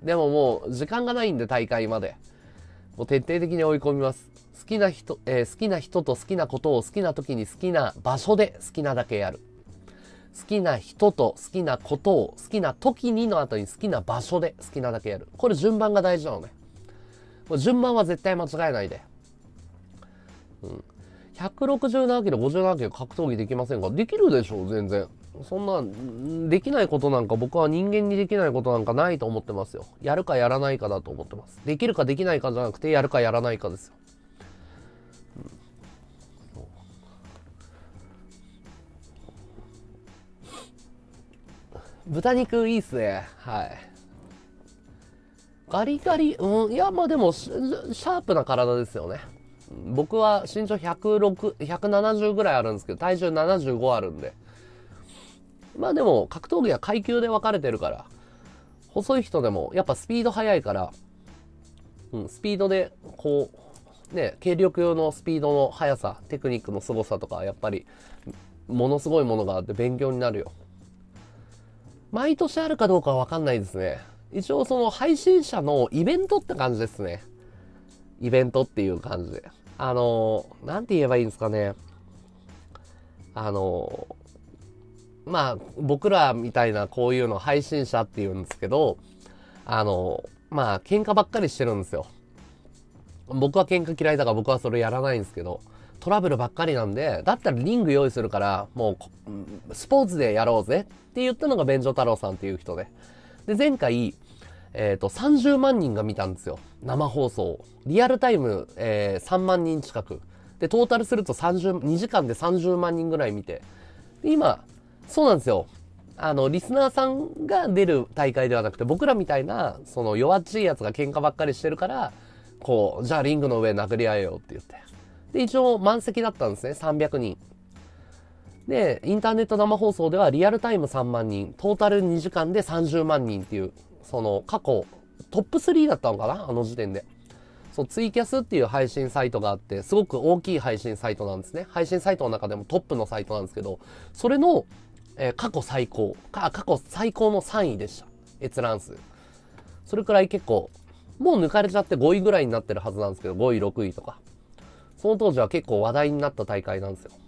でももう、時間がないんで、大会まで。もう徹底的に追い込みます。好きな人、えー好きな人と好きなことを好きな時に好きな場所で好きなだけやる。好きな人と好きなことを好きな時にの後に好きな場所で好きなだけやる。これ順番が大事なのね。これ順番は絶対間違えないで。うん。ひゃくろくじゅうななキロ、ごじゅうななキロ格闘技できませんか？できるでしょう、全然。そんな、できないことなんか僕は人間にできないことなんかないと思ってますよ。やるかやらないかだと思ってます。できるかできないかじゃなくて、やるかやらないかですよ。豚肉いいっすね。はい。ガリガリ、うん、いや、まあでもシ、シャープな体ですよね。僕は身長ひゃくろく、ひゃくななじゅうぐらいあるんですけど、体重ななじゅうごあるんで。まあでも、格闘技は階級で分かれてるから、細い人でも、やっぱスピード速いから、うん、スピードで、こう、ね、軽力用のスピードの速さ、テクニックの凄さとか、やっぱり、ものすごいものがあって勉強になるよ。毎年あるかどうかは分かんないですね。一応その配信者のイベントって感じですね。イベントっていう感じで。あの、なんて言えばいいんですかね。あの、まあ、僕らみたいなこういうの配信者って言うんですけど、あの、まあ、喧嘩ばっかりしてるんですよ。僕は喧嘩嫌いだから僕はそれやらないんですけど、トラブルばっかりなんで、だったらリング用意するから、もう、スポーツでやろうぜって言ったのが便所太郎さんっていう人で。で、前回、えっと、さんじゅうまんにんが見たんですよ。生放送。リアルタイム、えー、さんまんにん近く。で、トータルするとさんじゅう、にじかんでさんじゅうまんにんぐらい見て。で、今、そうなんですよ。あの、リスナーさんが出る大会ではなくて、僕らみたいな、その弱っちいやつが喧嘩ばっかりしてるから、こう、じゃあリングの上殴り合えよって言って。で、一応満席だったんですね。さんびゃくにん。で、インターネット生放送ではリアルタイムさんまんにん、トータルにじかんでさんじゅうまんにんっていう、その過去トップスリーだったのかな、あの時点で。そう、ツイキャスっていう配信サイトがあって、すごく大きい配信サイトなんですね。配信サイトの中でもトップのサイトなんですけど、それの、えー過去最高か、過去最高のさんいでした。閲覧数。それくらい結構、もう抜かれちゃってごいぐらいになってるはずなんですけど、ごい、ろくいとか。その当時は結構話題になった大会なんですよ。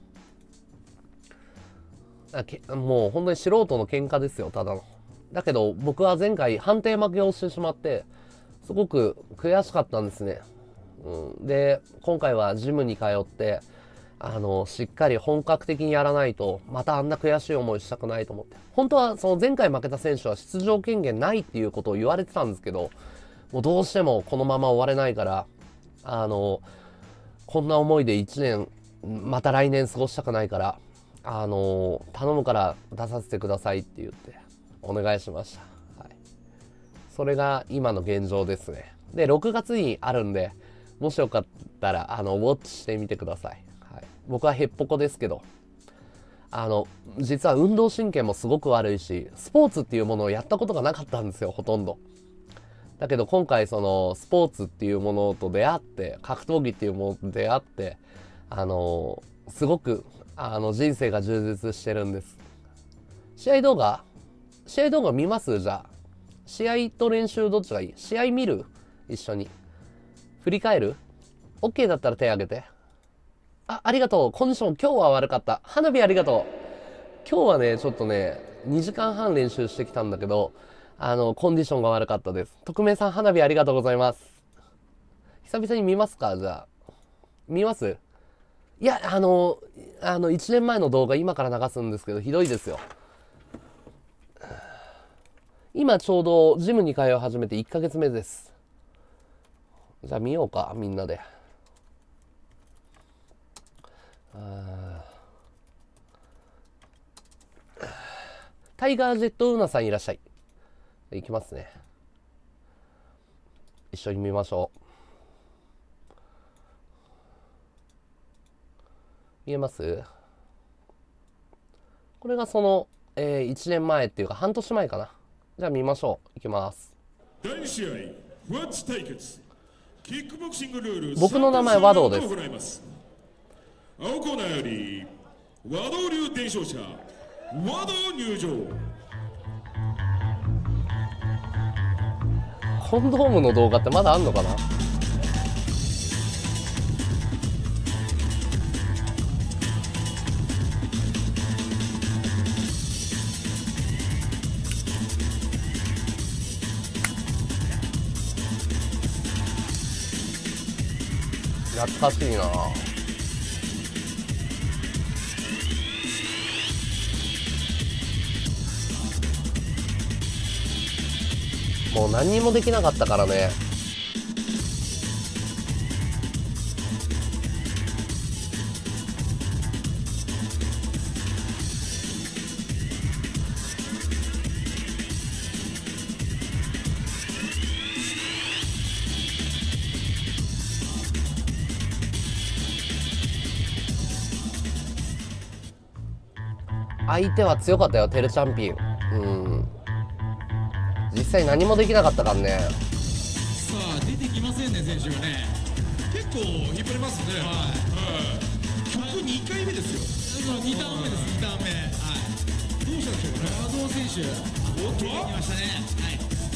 あけもう本当に素人の喧嘩ですよ、ただの。だけど僕は前回判定負けをしてしまって、すごく悔しかったんですね。うん、で、今回はジムに通って、あの、しっかり本格的にやらないと、またあんな悔しい思いしたくないと思って。本当はその前回負けた選手は出場権限ないっていうことを言われてたんですけど、もうどうしてもこのまま終われないから、あの、こんな思いでいちねん、また来年過ごしたくないから、あの、頼むから出させてくださいって言って、お願いしました。はい。それが今の現状ですね。で、ろくがつにあるんで、もしよかったら、あの、ウォッチしてみてください。はい。僕はヘッポコですけど、あの、実は運動神経もすごく悪いし、スポーツっていうものをやったことがなかったんですよ、ほとんど。だけど今回そのスポーツっていうものと出会って、格闘技っていうものと出会って、あの、すごく、あの、人生が充実してるんです。試合動画試合動画見ますじゃあ。試合と練習どっちがいい？試合見る？一緒に。振り返る？ OK だったら手挙げて。あ、ありがとう。コンディション今日は悪かった。花火ありがとう。今日はね、ちょっとね、にじかんはん練習してきたんだけど、あの、コンディションが悪かったです。匿名さん、花火ありがとうございます。久々に見ますかじゃあ。見ます？ いや、あの、あの、いちねんまえの動画今から流すんですけど、ひどいですよ。今ちょうどジムに通い始めていっかげつめです。じゃあ見ようか、みんなで。タイガージェットウーナさんいらっしゃい。いきますね。一緒に見ましょう。見えます？これがその、えー、いちねんまえっていうか半年前かな。じゃあ見ましょう。いきます。 だいに試合フワッチ対決、キックボクシングルール。 僕の名前和道です。 青コーナーより和道流伝承者和道入場。 コンドームの動画ってまだあんのかな？懐かしいな。もう何にもできなかったからね。相手は強かったよ、テルチャンピン。うん実際何もできなかったからね。 さあ出てきませんね、選手がね。 結構引っ張りますね。はい、曲にかいめですよ。 にターン目です、にターン目。はい、 どうしたんでしょうかね。 和道選手おっと出てきましたね。はい、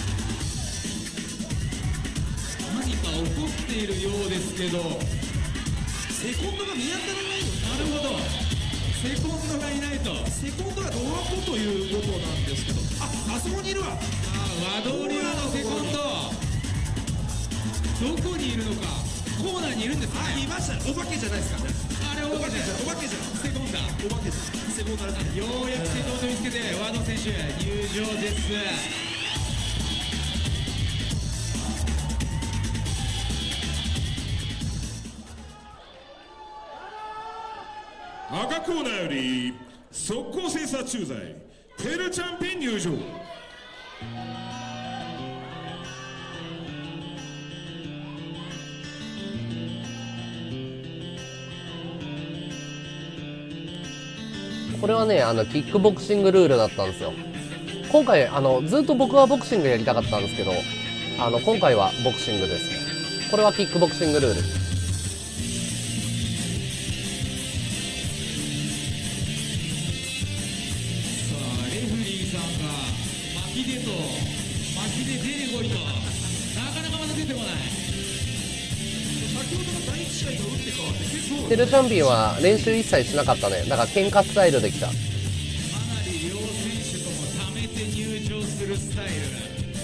何か起こっているようですけど、 セコンドが見当たらないの。 なるほど、セコンドがいないと。 セコンドがどこということなんですけど、あ、あそこにいるわ。 和道流のセコンド、どこにいるのか。コーナーにいるんですかね。 あ、いました。お化けじゃないですかね。 あれお化けじゃん、 お化けじゃん。 セコンダー、 お化けじゃん。セコンドですね。 ようやくセコンド見つけて和道選手入場です。 赤コーナーより速攻精査駐在テルチャンピン入場。 これはね、あのキックボクシングルールだったんですよ。今回あのずっと僕はボクシングやりたかったんですけど、あの今回はボクシングです。これはキックボクシングルール。 レフリーさんが巻きでと巻きで出てこいと、なかなかまだ出てこない。 先ほどのだいいち試合と打って変わって結構テルチャンピンは練習一切しなかったね。だから喧嘩スタイルできた。 かなり両選手ともためて入場するスタイル。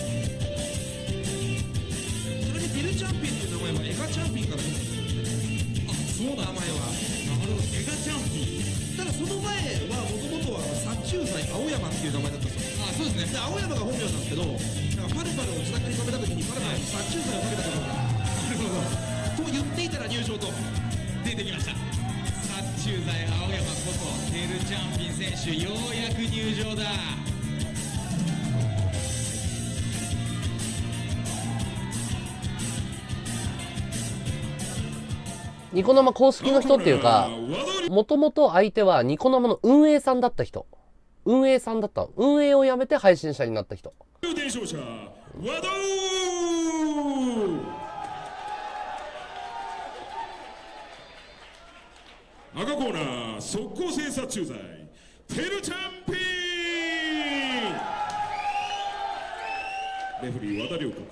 それでテルチャンピンという名前はエガチャンピンから出てる。あ、そうだ、名前は。 なるほど、エガチャンピン。 ただその前はもともとは殺虫剤青山っていう名前だったんですよ。 あ、そうですね。 で青山が本名なんですけど、なんかパルパルを自宅に止めた時にパルパルに殺虫剤をかけたことがなるほど。 と言っていたら入場と。 出てきました。殺虫剤青山ことテルチャンピン選手、ようやく入場だ。 ニコ生公式の人っていうか、もともと相手はニコ生の運営さんだった人。運営さんだったの。運営を辞めて配信者になった人。 伝承者和道。赤コーナー速攻精査駐在テルチャンピン。レフリー和田良子。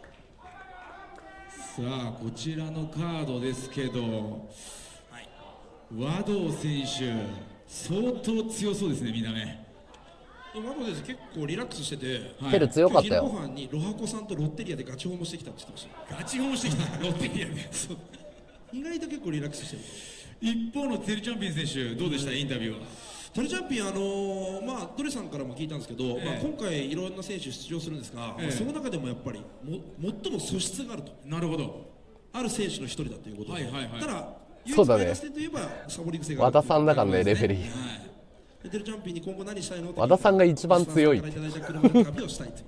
さあこちらのカードですけど、はい、和道選手相当強そうですね、見た目。 和道選手結構リラックスしてて、 はい、テル強かったよ。 昼ご飯にロハコさんとロッテリアでガチホモしてきたって言ってました。 ガチホモしてきたロッテリアでそう意外と結構リラックスしてる。 一方のテルチャンピン選手どうでした、インタビューは。 テルチャンピン、あのーまあ、ドレさんからも聞いたんですけど、 ええまあ、今回いろんな選手出場するんですが、 ええまあその中でもやっぱりも最も素質があると、 なるほど。 ある選手の一人だということで、 はいはいはいただそうだね唯一マイナス点といえばサボり癖がある和田さんだからね、レフェリー。 はいでテルチャンピンに今後何したいのって和田さんが一番強いスタンさんからいただいた車の旅をしたいと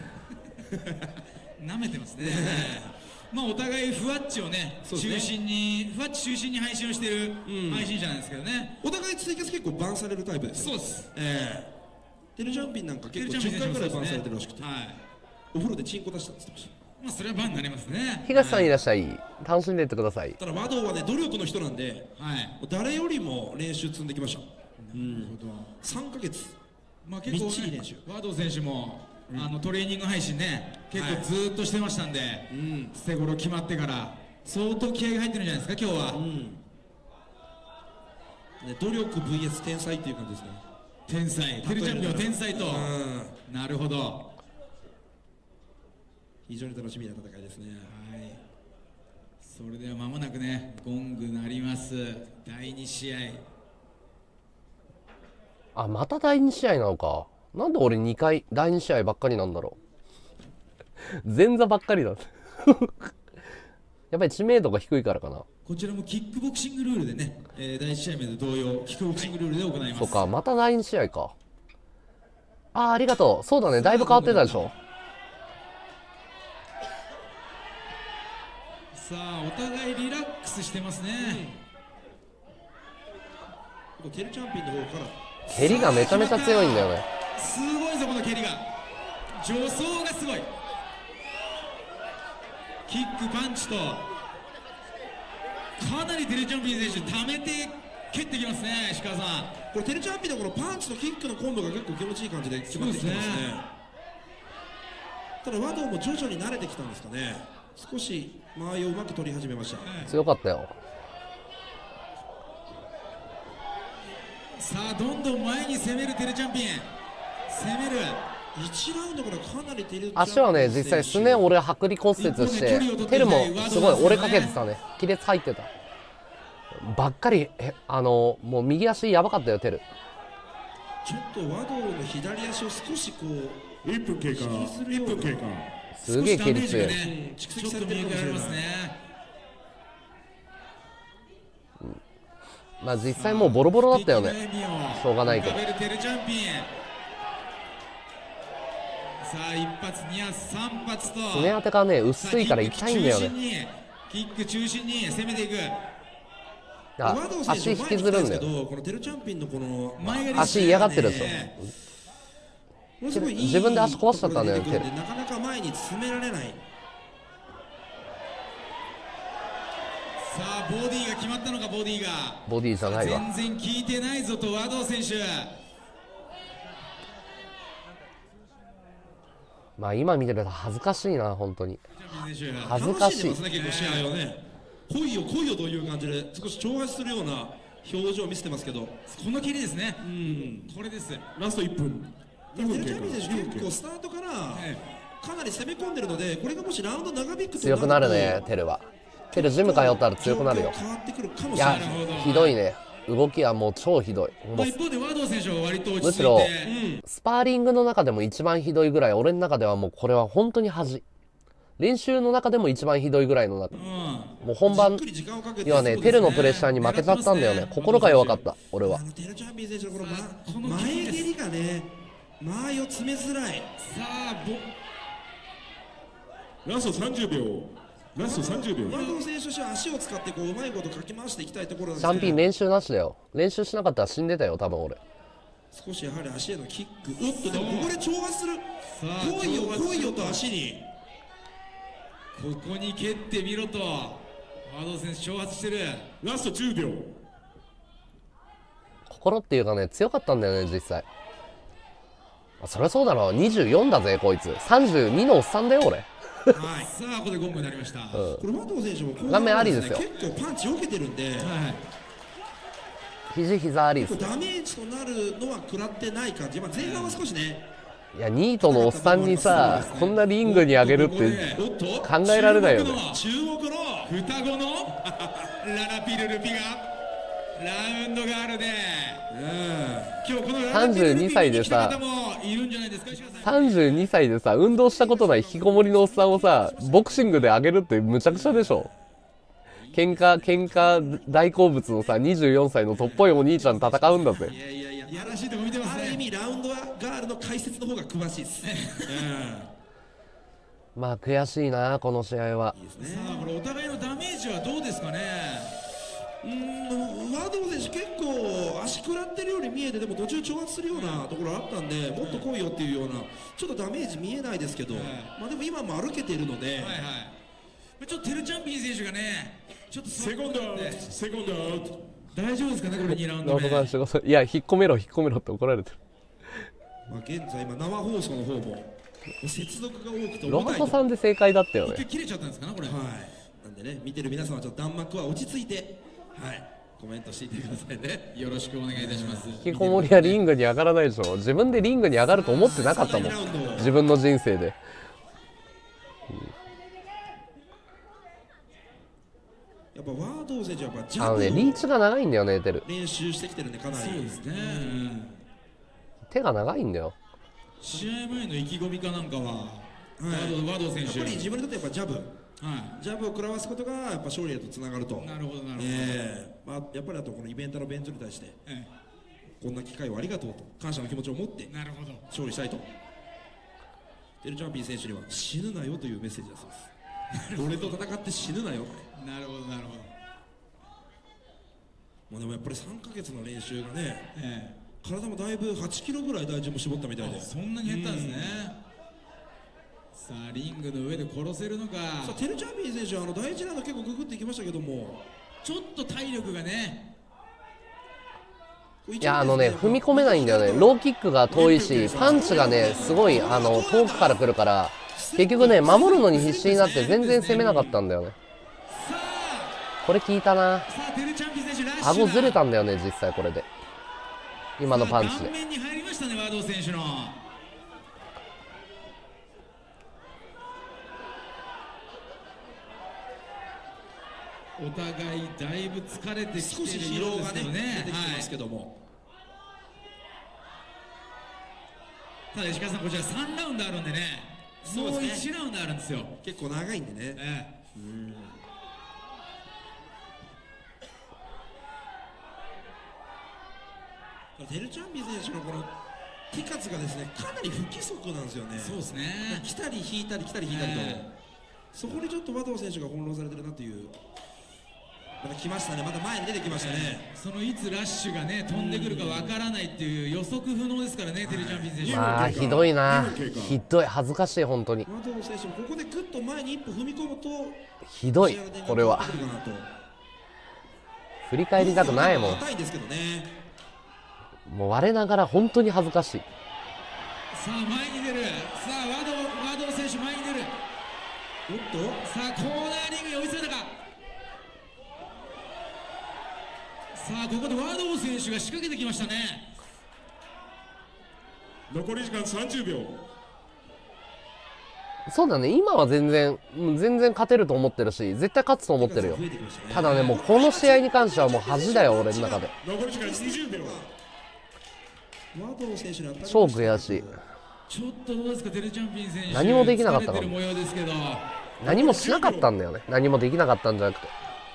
舐めてますね。まあお互いふわっちをねそうですね中心にふわっち中心に配信をしてる配信者なんですけどね。 お互いツイキャス結構バンされるタイプですよ。 そうです。 ええテルチャンピンなんか結構テルチャンピンじゅっかい選手もそうですねぐらいバンされてるらしくて、 はい。 お風呂でチンコ出したって言ってました。 まあそれはバンになりますね。 東さんいはらっしゃい。楽しんでいってください。 ただ和道はね努力の人なんで、 い。はいもう誰よりも練習積んできました。 なるほど。 さんかげつまあ結構みっちり練習ね、ワード選手もあのトレーニング配信ね結構ずーっとしてましたんで、 うん捨て頃決まってから相当気合が入ってるんじゃないですか今日は。 うんね、努力 ブイエス 天才っていう感じですね。 天才、テルチャンピオン天才と。 うんなるほど。は非常に楽しみな戦いですね。 い。それでは間もなくねゴング鳴りますだいに試合。 あ、まただいに試合なのか。なんで俺にかいだいに試合ばっかりなんだろう。前座ばっかりだ。やっぱり知名度が低いからかな。 こちらもキックボクシングルールでね、えー、だいいち試合目と同様キックボクシングルールで行います。 そうか、まただいに試合か。あー、ありがとう。そうだね、だいぶ変わってたでしょ。 さあお互いリラックスしてますね。 テルチャンピンの方から蹴りがめちゃめちゃ強いんだよね。 すごいぞこの蹴りが、助走がすごい。キックパンチとかなりテルチャンピン選手溜めて蹴ってきますね。石川さん、 これテルチャンピンのこのパンチとキックのコンボが結構気持ちいい感じで決まってきてますね。 そうですねただ和道も徐々に慣れてきたんですかね。少し間合いをうまく取り始めました。 強かったよ。 さあどんどん前に攻めるテルチャンピン、攻める。 いちラウンドからかなりテルチャンピン選手足はね、実際すね俺剥離骨折してテルもすごい折れかけてたね。亀裂入ってたばっかり。えあのもう右足やばかったよテル。 ちょっと和道の左足を少しこういっぷん経過いっぷん経過。 すげえ蹴り強い。 ね、ちょっと見えられますね。 まあ実際もうボロボロだったよね。しょうがないけど。 テルチャンピン。さあ一発二発三発とすね当てがね薄いから痛いんだよね。 キック中心に攻めていく。 あ和道選足手引きずるんだよ。 前に来たんですけどこのテルチャンピンのこの前が足嫌がってるでしょ。 ものすごいいい自分で足壊しちゃったんだよねところで出てくるんでなかなか前に進められない。 さあボディが決まったのか。ボディがボディじゃないわ。 全然効いてないぞと和道選手。 まあ今見てると恥ずかしいな本当に。 テルチャンピン選手恥ずかしい楽んでますね結構試合をね。来いよ来いよという感じで少し挑発するような表情を見せてますけど、 この蹴りですね。 うんこれです。 ラストいっぷん。 テルチャンピン選手結構スタートからはいかなり攻め込んでるので、これがもしラウンド長引くと強くなるねテルは。テルジム通ったら強くなるよ。 変わってくるかもいやしれない。 ひどいね。動きはもう超ひどい。もうまあ一方で和道選手は割と落ち着いて、 むしろうんスパーリングの中でも一番ひどいぐらい、俺の中ではもうこれは本当に恥。練習の中でも一番ひどいぐらいの中。 うんもう本番じっくり時間をかけてにはね、テルのプレッシャーに負けちゃったんだよね。心が弱かった、俺はあ。のテルチャンピン選手のこの、まさあこの前蹴りがね、間合いを詰めづらい。 さあぼラストさんじゅうびょう。ラストさんじゅうびょう。 和道選手としては足を使ってこううまいことかき回していきたいところなんですチャンピンね。 練習なしだよ。練習しなかったら死んでたよ、多分俺。 少しやはり足へのキック。おっとでもここで挑発する。 さあ来いよ来いよと足に。 ここに蹴ってみろと和道選手挑発してる。 ラストじゅうびょう。 心っていうかね、強かったんだよね、実際。あそりゃそうだろ、にじゅうよんだぜ、こいつ。さんじゅうにのおっさんだよ、俺。 はい。 さあここでゴングになりました。 うん。 これ和道選手も後顔面ありですよ結構パンチ避けてるんで、 はい肘膝ありです。 ダメージとなるのは食らってない感じ。まあ前半は少しね。 いや、ニートのおっさんにさ、こんなリングに上げるっておっと考えられないよね。 注目の双子のララピルルピがラウンドガールでえ今日このさんじゅうにさいでさラウンドガール見に来た方もいるんじゃないですか。石川さんさんじゅうにさいでさ、運動したことない引きこもりのおっさんをさ、ボクシングで上げるってむちゃくちゃでしょ。喧嘩、喧嘩大好物のさ、にじゅうよんさいのとっぽいお兄ちゃん戦うんだぜ。 いやいやいや、 いやらしいとこ見てますある意ね。 味ラウンドガールの解説の方が詳しいです。 まあ悔しいな、この試合は。 いいですね。 さあこれお互いのダメージはどうですかね。 うーん、ワード選手結構足食らってるように見えて、でも途中挑発するようなところあったんで、もっと来いよっていうようなちょっとダメージ見えないですけど、 はいまあでも今も歩けているので、 はいはい。ちょっとテルチャンピン選手がね、ちょっとセコンドアウトセコンドアウト大丈夫ですかねこれにラウンド目。 直人さん仕事、いや、引っ込めろ、引っ込めろって怒られてる。 まあ現在今生放送の方も接続が多くてロ重たいと。 ハトさんで正解だったよ一ね。 回切れちゃったんですかねこれ。 はい。なんでね、見てる皆さんはちょっと弾幕は落ち着いて、はい、コメントしていってくださいね。 よろしくお願いいたします。 引きこもりはリングに上がらないでしょ。自分でリングに上がると思ってなかったもん。自分の人生で。 やっぱワード選手はやっぱジャあのね、リーブチが長いんだよね、テル。 練習してきてるんでかなり。 そうですね。うん手が長いんだよ。 試合前の意気込みかなんかは、 はいワードワード選手。 やっぱり自分にとってやっぱジャブ、 はジャブを食らわすことがやっぱ勝利へとつながると。 い。なるほどなるほど。 ええまあ、やっぱりあとこのイベントのベンチに対してえこんな機会をありがとうと感謝の気持ちを持ってえなるほど。 勝利したいと。テルチャンピン選手には死ぬなよというメッセージだそうです。俺と戦って死ぬなよ。 なるほどなるほど。 もうでもやっぱりさんかげつの練習がね、 え体もだいぶはちキロぐらい体重も絞ったみたいで。 えそんなに減ったんですね。さあリングの上で殺せるのか。 さあテルチャンピン選手はあの第一ラウンド結構ググっていきましたけども、 ちょっと体力がね。 いや、あのね、踏み込めないんだよね。ローキックが遠いし、パンチがね、すごい、あの、遠くから来るから、結局ね、守るのに必死になって全然攻めなかったんだよね。 さあこれ効いたな。 さあテルチャンピン選手ラッシュが顎ずれたんだよね、実際これで。今のパンチで。 顔面に入りましたねワード選手の。お互いだいぶ疲れてき少して疲るよう労がねですけどね。 出てきてますはけども、 い、ただ石川さんこちらさんラウンドあるんでね。もうそうですねいちラウンドあるんですよ。 結構長いんでね。 えテルチャンピン選手のこの手数がですねかなり不規則なんですよね。 えそうですね。 来たり引いたり来たり引いたりと、 えそこにちょっと和藤選手が翻弄されてるなという。また来ましたね、また前に出てきましたね。 そのいつラッシュがね飛んでくるかわからないっていう予測不能ですからね、テルチャンピン選手。 まあ、ひどいな。ひどい。恥ずかしい、本当に。 和藤選手もここでぐっと前に一歩踏み込むとひどい試合の展開、 これはが変わってくるかなと。 振り返りたくないもん。 硬いんですけどね。 もう我ながら本当に恥ずかしい。 さあ前に出る。さあワードワード選手前に出る。 おっとさあコーナーリングに追いついたか。さあここでワード選手が仕掛けてきましたね。 残り時間さんじゅうびょうそうだね、今は全然、うん全然勝てると思ってるし、絶対勝つと思ってるよ。 増えてきましたね。 ただね、もうこの試合に関してはもう恥だよ、俺の中で。 残り時間にじゅうびょう和藤選手に当たりました超悔しい。 ちょっとどうですかテルチャンピン選手。 何もできなかったかも疲れてる模様ですけど。 何もしなかったんだよね。何もできなかったんじゃなくて。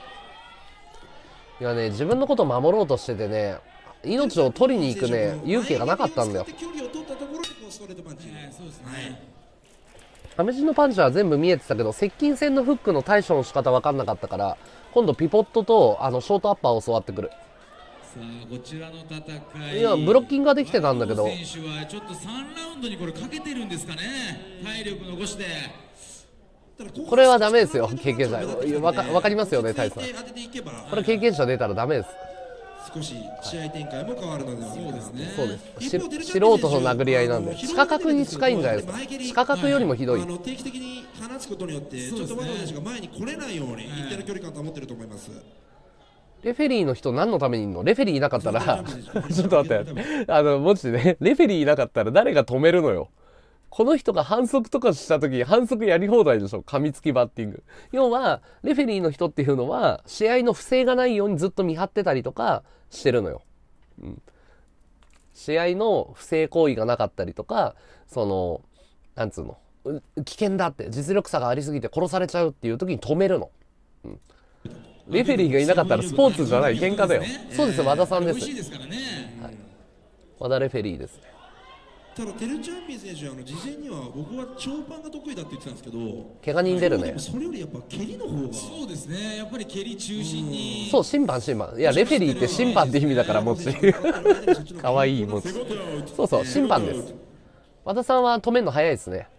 いやね、自分のことを守ろうとしててね、命を取りに行くね、勇気がなかったんだよ。 距離を取ったところでこうストレートパンチ。 ええそうですね。 はいアメジのパンチは全部見えてたけど、接近戦のフックの対処の仕方分かんなかったから、今度ピポットとあのショートアッパーを教わってくる。 さあこちらの戦い。 いやブロッキングができてたんだけどワード選手はちょっとさんラウンドにこれかけてるんですかね。体力残して。 これはダメですよ、経験者。わかわかりますよね、タイさん。 当てていけばこれ経験者出たらダメです。 少し試合展開も変わるのではないかなと。 そうですねそうです。し一方素人の殴り合いなんで、視覚角に近いんじゃないですか。視覚角よりもひどいあ。の定期的に放つことによって、ちょっと和藤選手が前に来れないように一定の距離感を保ってると思います。 レフェリーの人何のためにいんの？レフェリーいなかったらちょっと待って、あの、もしね、レフェリーいなかったら誰が止めるのよ。 この人が反則とかした時反則やり放題でしょ。噛みつきバッティング。要は、レフェリーの人っていうのは、試合の不正がないようにずっと見張ってたりとかしてるのよ。うん。試合の不正行為がなかったりとか、その、なんつうの、危険だって、実力差がありすぎて殺されちゃうっていう時に止めるの。うん。レフェリーがいなかったらスポーツじゃない、喧嘩だよ。そうですよ、和田さんです。 美味しいですからね。 はい。和田レフェリーです。 ただテルチャンピン選手はあの事前には僕は長パンが得意だって言ってたんですけど、 怪我人出るね。 それよりやっぱ蹴りの方がそうですね。やっぱり蹴り中心に。 そう、審判審判。いや、レフェリーって審判って意味だから、もち。かわいい、もち。そうそう、審判です。和田さんは止めるの早いですね。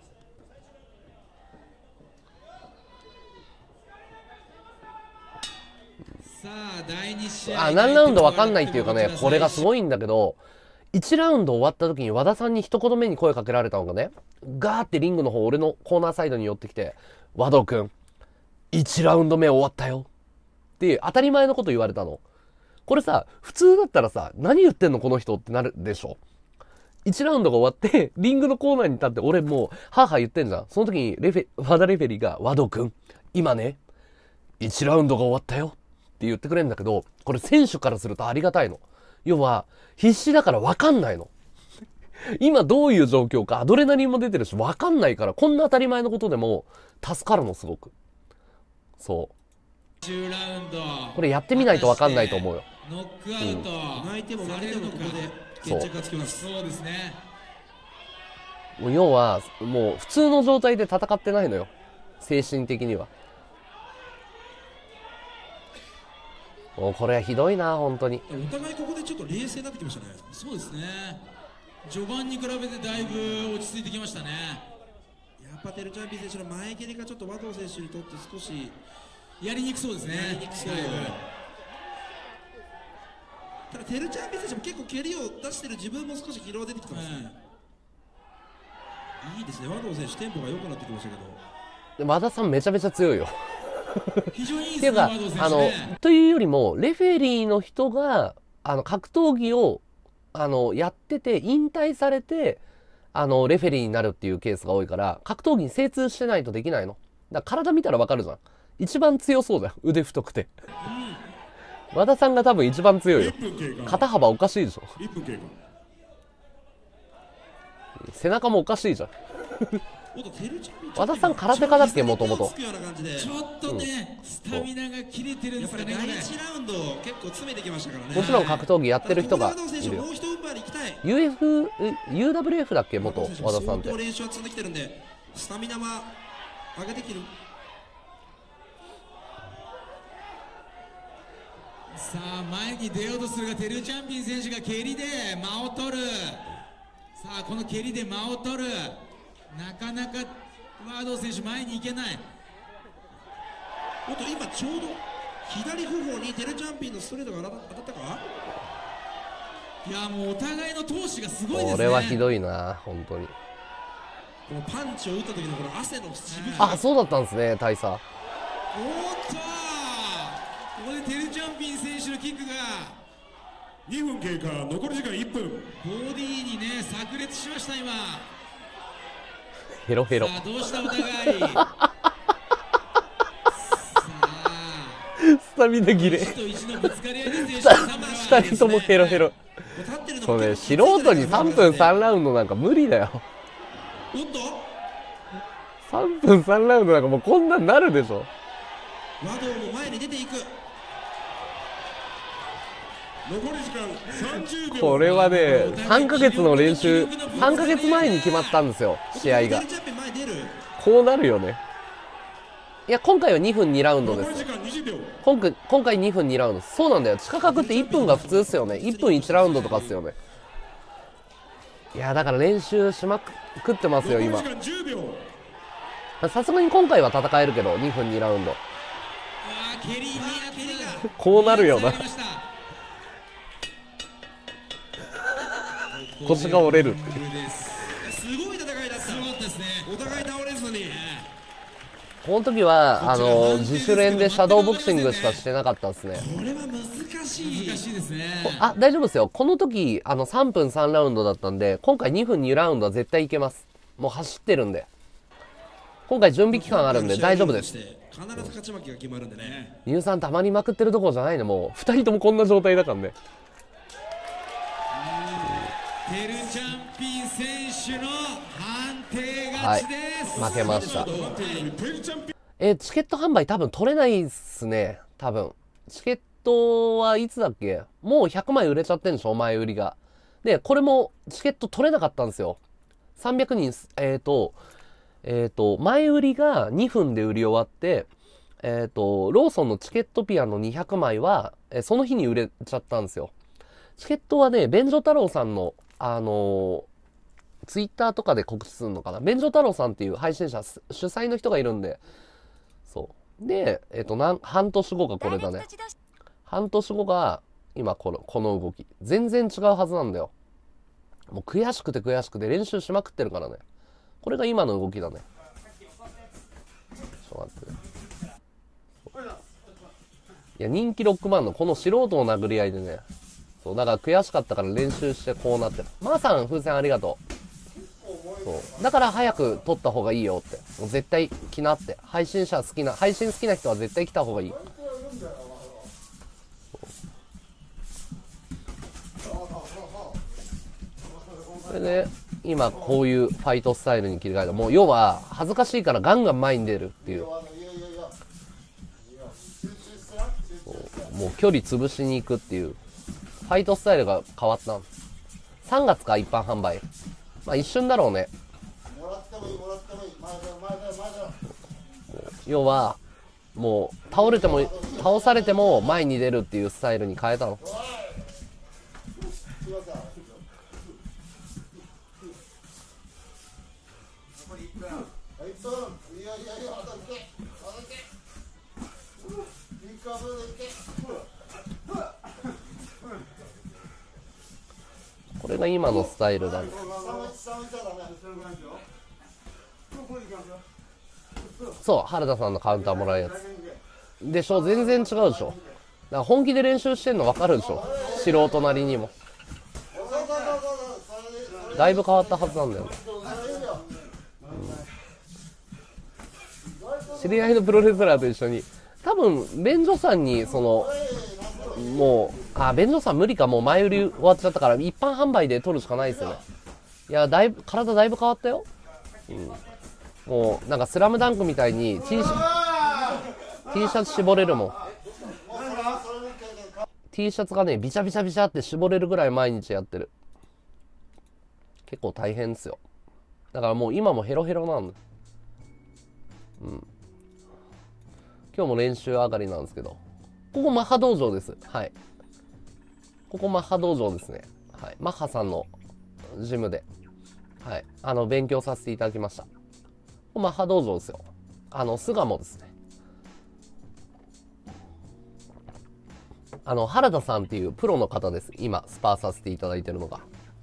さあ、だいに試合。 あ、何ラウンドわかんないっていうかね、これがすごいんだけど、いちラウンド終わった時に和田さんに一言目に声かけられたのがね、ガーってリングの方、俺のコーナーサイドに寄ってきて、和道くん、いちラウンド目終わったよ。っていう当たり前のこと言われたの。これさ、普通だったらさ、何言ってんのこの人ってなるでしょ。いちラウンドが終わって、リングのコーナーに立って俺もう、はぁはぁ言ってんじゃん。その時にレフェ、和田レフェリーが、和道くん、今ね、いちラウンドが終わったよ。って言ってくれるんだけど、これ選手からするとありがたいの。要は、必死だから分かんないの。今どういう状況か、アドレナリンも出てるし、分かんないから、こんな当たり前のことでも、助かるの、すごく。そう。 じゅうラウンド。 これやってみないと分かんないと思うよ。 ノックアウト。 泣いても泣いてもここで決着がつきます。 そうですね。 もう要は、もう普通の状態で戦ってないのよ。精神的には。もうこれはひどいな、本当に。 お互いここでちょっと冷静になってきましたね。 そうですね。序盤に比べてだいぶ落ち着いてきましたね。 やっぱテルチャンピン選手の前蹴りがちょっと和道選手にとって少しやりにくそうですね。 やりにくそう。ただテルチャンピン選手も結構蹴りを出してる自分も少し疲労出てきてますね。いいですね、和道選手テンポが良くなってきましたけど。 で和田さんめちゃめちゃ強いよ。 非常にいいっていうか、あの、というよりも、レフェリーの人が、あの、格闘技を、あの、やってて、引退されて、あの、レフェリーになるっていうケースが多いから、格闘技に精通してないとできないの。だから体見たらわかるじゃん。一番強そうだよ。腕太くて。和田さんが多分一番強いよ。肩幅おかしいでしょ。 いっぷん経過。 背中もおかしいじゃん。 テルチャンピン和田さん空手家だっけ、もともと。 ちょっとね、スタミナが切れてるんですかね。 だいいちラウンド結構詰めてきましたからね。 もちろん格闘技やってる人がいるよ。ユーエフ、ユーダブリューエフ だっけ、元和田さんって。 練習は積んできてるんで、スタミナは上げてきてる。 さあ、前に出ようとするが、テルチャンピン選手が蹴りで間を取る。さあ、この蹴りで間を取る。なかなか和道選手前に行けない。 おっと、今ちょうど左頬にテルチャンピンのストレートが当たったか。 いや、もうお互いの闘志がすごいですね。 これはひどいな、本当に。 このパンチを打った時のこの汗のしぶき。 あ、そうだったんですね、大佐。おっと、 ここでテルチャンピン選手のキックがにふん経過、残り時間いっぷん。 ボディにね、炸裂しました今。 ヘロヘロ。 さあ、どうしたお互い。さあ、 スタミナ切れ。 いちといちのぶつかり合いですよ。 ふたりともヘロヘロ。そうね、素人にさんぷんさんラウンドなんか無理だよ。 おっと、 さんぷんさんラウンドなんかもうこんなんなるでしょ。 和道も前に出ていく。 残り時間さんじゅうびょう。 これはね、さんかげつの練習、さんかげつまえに決まったんですよ、試合が。こうなるよね。いや、今回はにふんにラウンドです。今回、今回にふんにラウンド。そうなんだよ。地下格っていっぷんが普通っすよね。いっぷんいちラウンドとかっすよね。いや、だから練習しまくってますよ、今。さすがに今回は戦えるけど、にふんにラウンド。こうなるよな。腰が折れるっていう。 すごい戦いだった。すごかったですね。お互い倒れずに。 この時はあの自主練でシャドーボクシングしかしてなかったですね。 これは難しい。 難しいですね。 あ、大丈夫ですよ。この時あのさんぷんさんラウンドだったんで、今回にふんにラウンドは絶対いけます。 もう走ってるんで。今回準備期間あるんで大丈夫です。 必ず勝ち負けが決まるんでね。 乳酸たまりまくってるところじゃないの、もうふたりともこんな状態だからね。 テルチャンピン選手の判定はい勝ちです、 負けました。えーチケット販売多分取れないっすね。多分チケットはいつだっけ、もうひゃくまい売れちゃってんでしょ、前売りが。でこれもチケット取れなかったんですよ。さんびゃくにん、えっ、とえっ、と前売りがにふんで売り終わって、えっ、とローソンのチケットピアのにひゃくまいは、えーその日に売れちゃったんですよ。チケットはね、便所太郎さんのあのーツイッターとかで告知するのかな。便所太郎さんっていう配信者主催の人がいるんで、そうで、えっ、となん半年後がこれだね。半年後が今このこの動き、全然違うはずなんだよ。もう悔しくて悔しくて練習しまくってるからね。これが今の動きだね。ちょっと待ってね。いや、人気ロックマンのこの素人の殴り合いでね、そうだから悔しかったから練習してこうなってる。まーさん風船ありがとう。そうだから早く撮った方がいいよって、もう絶対来なって。配信者好きな配信好きな人は絶対来た方がいい。それで今こういうファイトスタイルに切り替えた。もう要は恥ずかしいからガンガン前に出るっていう、もう距離潰しに行くっていうファイトスタイルが変わった。さんがつか一般販売、まあ一瞬だろうね。要はもう倒れても倒されても前に出るっていうスタイルに変えたの。これが今のスタイルだね。そう、原田さんのカウンターもらうやつでしょ。全然違うでしょ。だから本気で練習してんの分かるでしょ、素人なりにも。だいぶ変わったはずなんだよね、うん、知り合いのプロレスラーと一緒に多分便所さんにそのもうあ便所さん無理か、もう前売り終わっちゃったから一般販売で取るしかないですよね。いやだいぶ体だいぶ変わったよ、うん、もうなんかスラムダンクみたいに T シャツ T シャツ絞れるもん。 T シャツがねビチャビチャビチャって絞れるぐらい毎日やってる。結構大変ですよ。だからもう今もヘロヘロなんだ。うん。今日も練習上がりなんですけど、ここマッハ道場です。はい。ここマッハ道場ですね。はい。マッハさんのジムで、はい。あの勉強させていただきました。ここマッハ道場ですよ。あの巣鴨ですね。あの原田さんっていうプロの方です。今スパーさせていただいてるのが。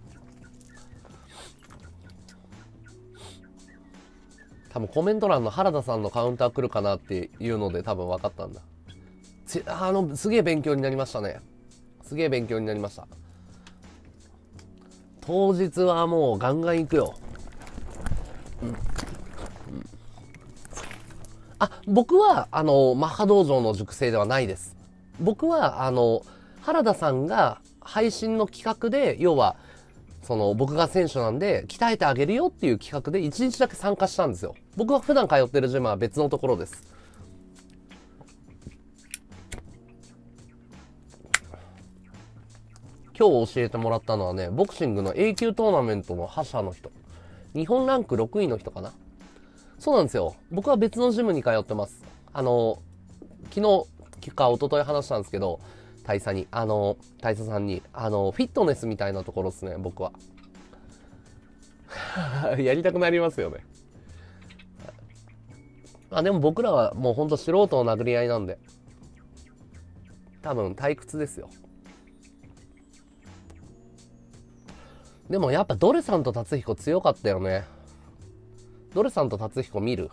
多分コメント欄の原田さんのカウンター来るかなっていうので多分分かったんだ。つあのすげえ勉強になりましたね。すげえ勉強になりました。当日はもうガンガン行くよ。うんうん、あ僕はあのマッハ道場の塾生ではないです。僕はあの原田さんが配信の企画で、要はその僕が選手なんで鍛えてあげるよっていう企画でいちにちだけ参加したんですよ。僕は普段通ってるジムは別のところです。今日教えてもらったのはね、ボクシングの A 級トーナメントの覇者の人、日本ランクろくいの人かな。そうなんですよ。僕は別のジムに通ってます。あの昨日か一昨日話したんですけど、大佐に、あの、大佐さんに、あの、フィットネスみたいなところですね、僕は。やりたくなりますよね。あ、でも僕らはもうほんと素人の殴り合いなんで、多分退屈ですよ。でもやっぱドレさんと達彦強かったよね。ドレさんと達彦見る？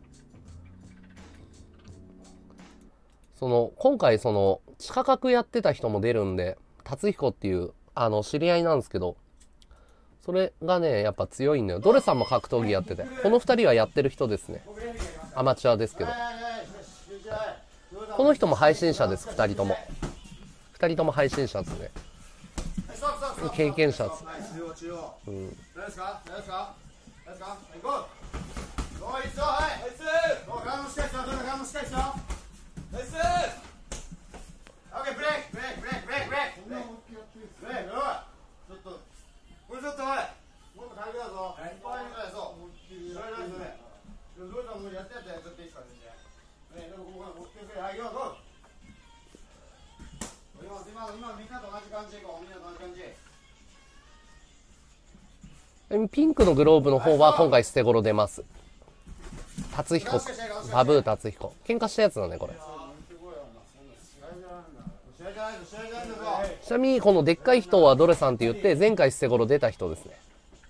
その今回その地下格やってた人も出るんで、達彦っていうあの知り合いなんですけど、 それがねやっぱ強いんだよ。ドレさんも格闘技やってて、このふたりはやってる人ですね。アマチュアですけど、この人も配信者です。ふたりともふたりとも配信者ですね。経験者です。うん、ピンクのグローブの方は今回捨て頃出ます。達彦、バブー達彦、喧嘩したやつだねこれ。ちなみにこのでっかい人はドレさんって言って前回捨て頃出た人ですね。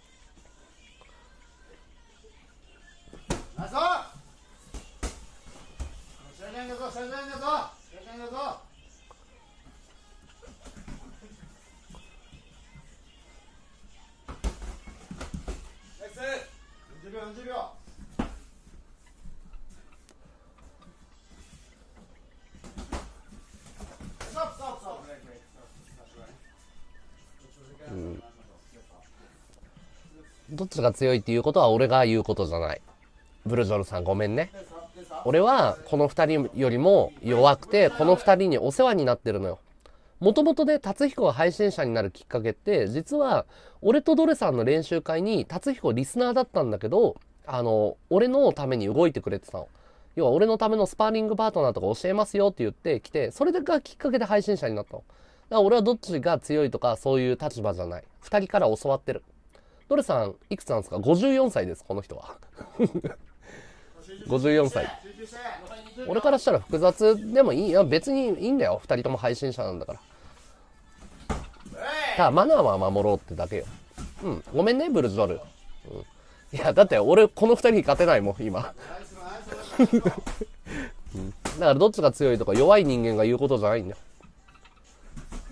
どっちが強いっていうことは俺が言うことじゃない。ブルジョルさんごめんね。俺はこのふたりよりも弱くてこのふたりにお世話になってるのよ。もともとね達彦が配信者になるきっかけって実は俺とドレさんの練習会に達彦リスナーだったんだけど、あの俺のために動いてくれてたの。要は俺のためのスパーリングパートナーとか教えますよって言ってきて、それがきっかけで配信者になったの。だから俺はどっちが強いとかそういう立場じゃない。ふたりから教わってる。ドレさんいくつなんですか？ごじゅうよんさいですこの人は。ごじゅうよんさい。俺からしたら複雑でもいいよ。別にいいんだよ。ふたりとも配信者なんだから。ただマナーは守ろうってだけよ。うん。ごめんねブルジョル。うん、いやだって俺このふたりに勝てないもん今。うん、だからどっちが強いとか弱い人間が言うことじゃないんだよ。うん、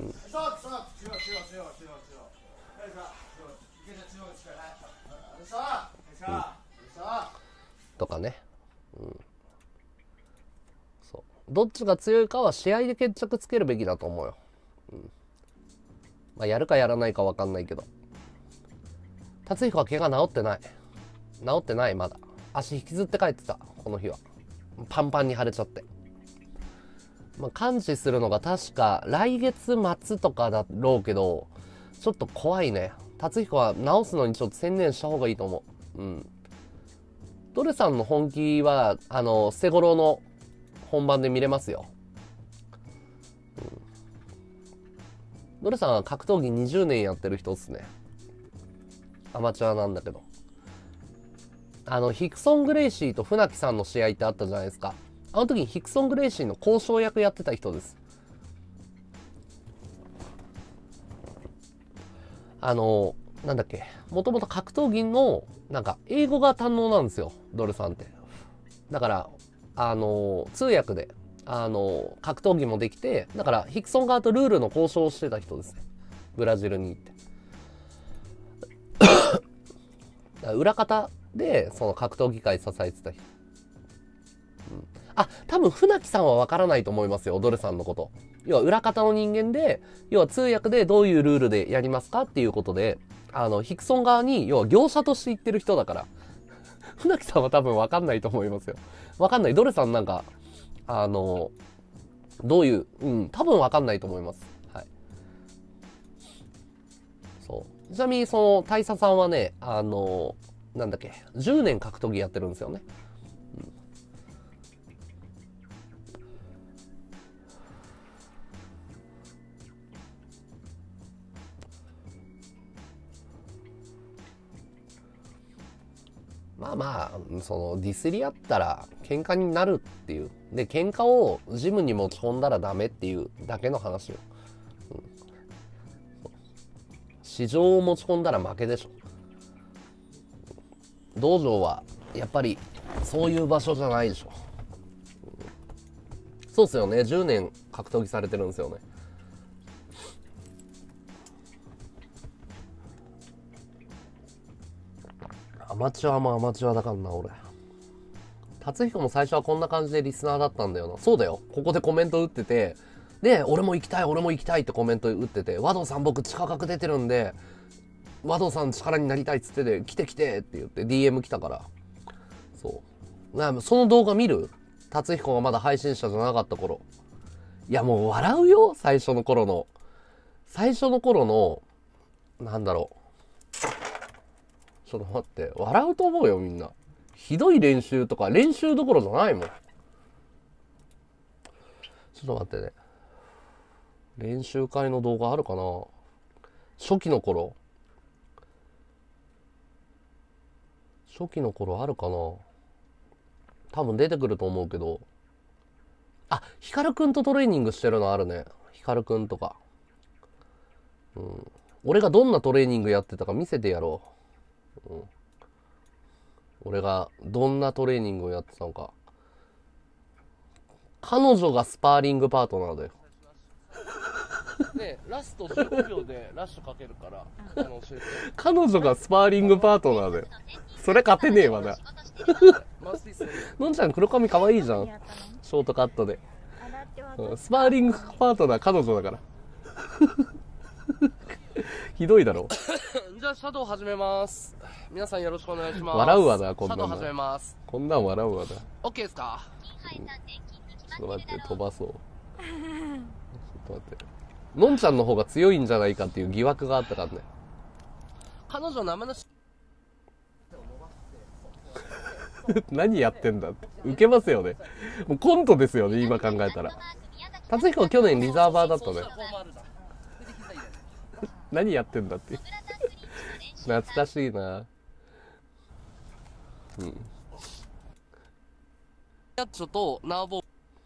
うん、とかね、うん、そうどっちが強いかは試合で決着つけるべきだと思うよ。うん、まあ、やるかやらないか分かんないけど、達彦は怪我治ってない治ってないまだ足引きずって帰ってた。この日はパンパンに腫れちゃって、まあ、完治するのが確か来月末とかだろうけどちょっと怖いね。達彦は治すのにちょっと専念した方がいいと思う。うん。ドレさんの本気はあの捨て頃の本番で見れますよ。うん、ドレさんは格闘技にじゅうねんやってる人っすね。アマチュアなんだけど、あのヒクソン・グレイシーと船木さんの試合ってあったじゃないですか。あの時にヒクソン・グレイシーの交渉役やってた人です。あのなんだっけ、もともと格闘技のなんか英語が堪能なんですよドルさんって。だからあの通訳であの格闘技もできて、だからヒクソン側とルールの交渉をしてた人ですね、ブラジルに行って裏方でその格闘技界支えてた人、うん、あ多分船木さんは分からないと思いますよドルさんのこと。要は裏方の人間で、要は通訳でどういうルールでやりますかっていうことで、あのヒクソン側に要は業者として言ってる人だから船木さんは多分分かんないと思いますよ。分かんない。ドルさんなんかあのどういううん多分分かんないと思います。はい。そうちなみにその大佐さんはね、あのなんだっけじゅうねん格闘技やってるんですよね。まあまあそのディスり合ったら喧嘩になるっていうで、喧嘩をジムに持ち込んだらダメっていうだけの話よ。うん、市場を持ち込んだら負けでしょ。道場はやっぱりそういう場所じゃないでしょ。うん、そうっすよね。じゅうねん格闘技されてるんですよね。 アマチュアもアマチュアだからな俺。達彦も最初はこんな感じでリスナーだったんだよな。そうだよ、ここでコメント打ってて、で俺も行きたい俺も行きたいってコメント打ってて、和道さん僕地下格出てるんで和道さん力になりたいっつってて、来て来てって言って ディーエム 来たから。そうな、その動画見る？達彦がまだ配信者じゃなかった頃。いやもう笑うよ、最初の頃の最初の頃のなんだろう、ちょっと待って、笑うと思うよみんな。ひどい練習とか練習どころじゃないもん。ちょっと待ってね、練習会の動画あるかな。初期の頃初期の頃あるかな。多分出てくると思うけど。あ、ヒカルくんとトレーニングしてるのあるね。ヒカルくんとか。うん。俺がどんなトレーニングやってたか見せてやろう。うん。俺がどんなトレーニングをやってたのか。彼女がスパーリングパートナーだよ。ね、ラストじゅうごびょうでラッシュかけるから、あの教えて。彼女がスパーリングパートナーだよ。それ勝てねえわな。のんちゃん黒髪かわいいじゃん。ショートカットで。うん、スパーリングパートナー彼女だから。ひどいだろ。じゃあシャドウ始めます。皆さんよろしくお願いします。笑うわな、こんなん。シャドウ始めます。こんなん笑うわな。オッケーですか。うん、ちょっと待って、飛ばそう。ちょっと待って。のんちゃんの方が強いんじゃないかっていう疑惑があったからね。彼女生のし何やってんだって。ウケますよね。もうコントですよね、今考えたら。達彦は去年リザーバーだったね。何やってんだって。懐かしいな。うん。ヤッチョとナーボー。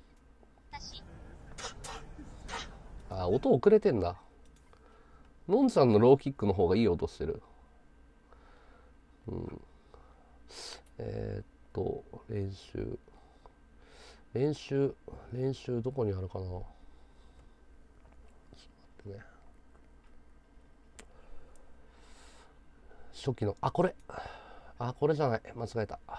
あ、音遅れてんだ。のんちゃんのローキックの方がいい音してる。うん。えー、っと、練習。練習、練習どこにあるかな。ちょっと待ってね。初期の、あ、これ。あ、これじゃない。間違えた。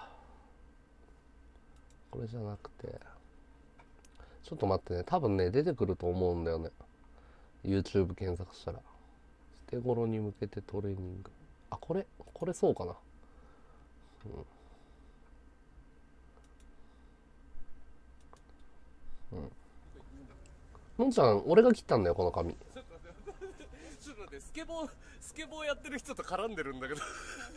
これじゃなくて。ちょっと待ってね。多分ね、出てくると思うんだよね。YouTube 検索したら。捨て頃に向けてトレーニング。あ、これ、これそうかな。うん。うん。のんちゃん、俺が切ったんだよ、この髪。ちょっと待って、ちょっと待って、スケボー、スケボーやってる人と絡んでるんだけど。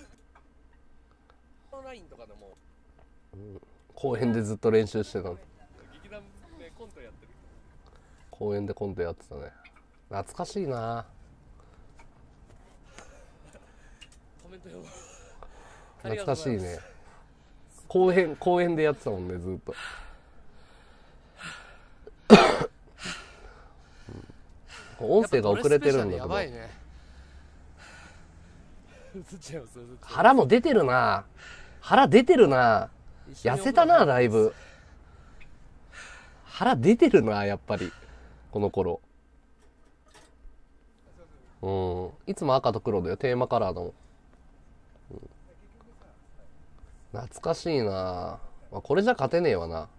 このラインとかでも、うん、公園でずっと練習してたの。劇団でコントやってる。公園でコントやってたね。懐かしいな。コメントよ。懐かしいね。公園、公園でやってたもんね、ずっと。うん、音声が遅れてるんだけど。腹も出てるな。腹出てるな。痩せたな、だいぶ。腹出てるな、やっぱり。この頃。うん。いつも赤と黒だよ。テーマカラーだもん。うん、懐かしいな。まあ、これじゃ勝てねえわな。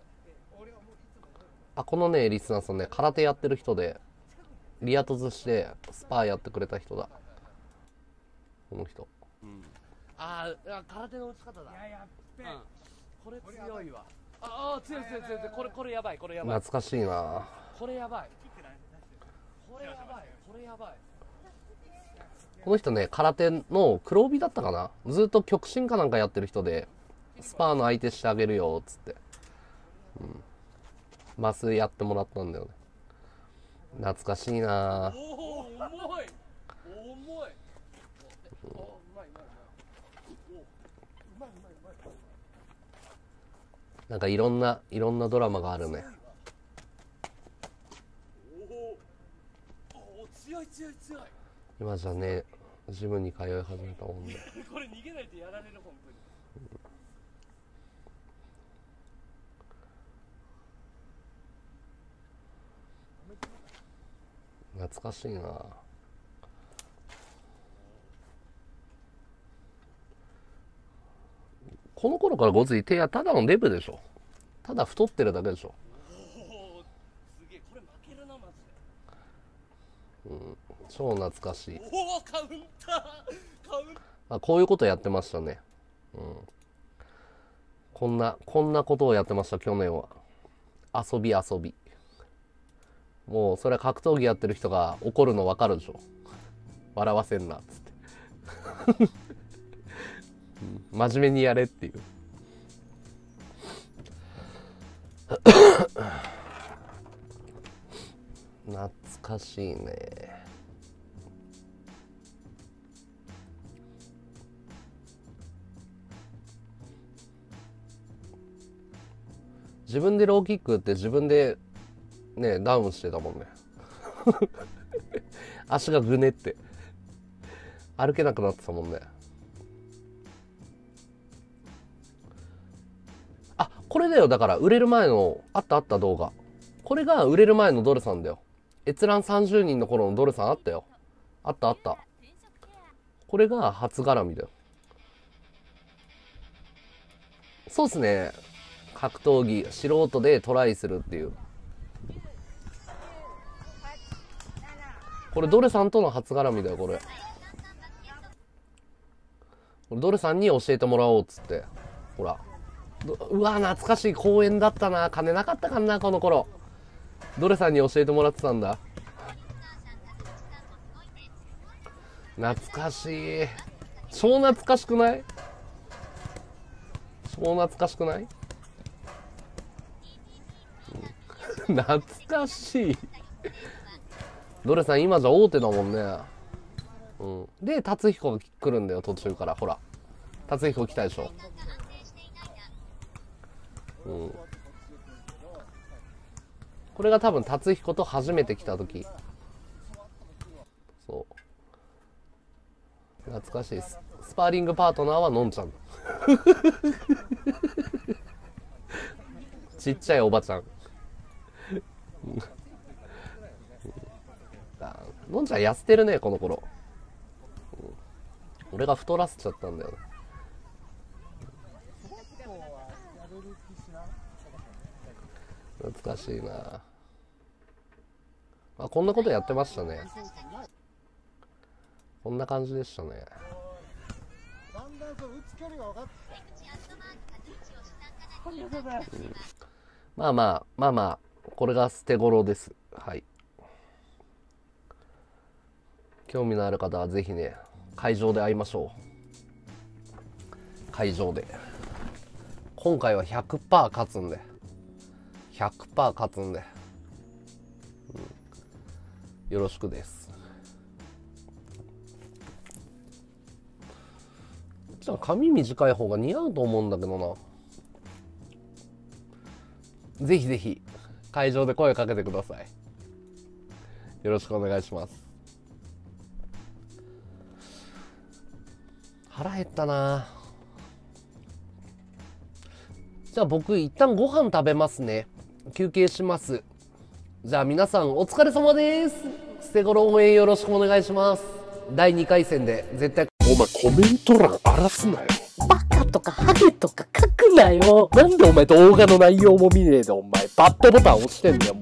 あ、このね、リスナーさんね、空手やってる人で、リア凸して、スパーやってくれた人だ。この人。うん、ああ、空手の打ち方だ。いや、やっべ、うん、これ強いわ。ああ、強い強い強い強い。これ、これやばい、これやばい。懐かしいな。これやばい。これやばい、これやばい。この人ね、空手の黒帯だったかな。ずっと極真かなんかやってる人で、スパーの相手してあげるよっつって、うん、麻酔やってもらったんだよね。懐かしいな。おお、重い重い。なんかいろんないろんなドラマがあるね。強い強い強い。今じゃね、ジムに通い始めたもんね。これ逃げないとやられる、本当に。懐かしいな。 からゴズイ手やただのデブでしょ。ただ太ってるだけでしょ。うん、超懐かしい。あ、こういうことやってましたね。うん、こんなこんなことをやってました、去年は。遊び遊び。もうそれは格闘技やってる人が怒るの分かるでしょ。笑わせんなっつって、うん、真面目にやれっていう。懐かしいね。自分でローキックって自分でねダウンしてたもんね。足がぐねって歩けなくなってたもんね。あ、これだよ。だから売れる前のあったあった動画、これが売れる前のドルさんだよ。閲覧さんじゅうにんの頃のドルさんあったよ。あったあった。これが初絡みだよ。そうっすね。格闘技素人でトライするっていう。これドルさんとの初絡みだよ。これこれドルさんに教えてもらおうっつって。ほら、うわ懐かしい公園だったな。金なかったかなこの頃。ドルさんに教えてもらってたんだ。懐かしい。超懐かしくない？超懐かしくない？うん、懐かしい。ドルさん今じゃ大手だもんね。うん、で達彦が来るんだよ途中から。ほら達彦来たでしょ。うん、これが多分達彦と初めて来た時。そう懐かしいです。スパーリングパートナーはのんちゃん。ちっちゃいおばちゃん。のんちゃん痩せてるねこの頃。俺が太らせちゃったんだよね。懐かしいなあ。こんなことやってましたね。こんな感じでしたね。うん、まあまあまあまあこれが捨て頃です。はい、興味のある方はぜひね会場で会いましょう。会場で今回は ひゃくパーセント 勝つんで ひゃくパーセント 勝つんで、うん、よろしくです。じゃあ髪短い方が似合うと思うんだけどな。ぜひぜひ会場で声かけてください。よろしくお願いします。腹減ったな。じゃあ僕一旦ご飯食べますね。休憩します。じゃあ皆さんお疲れ様です。捨て頃応援よろしくお願いします。だいにかい戦で絶対。 お前コメント欄荒らすなよ。 バカとかハゲとか書くなよ。 なんでお前動画の内容も見ねえでお前バッドボタン押してんだよ。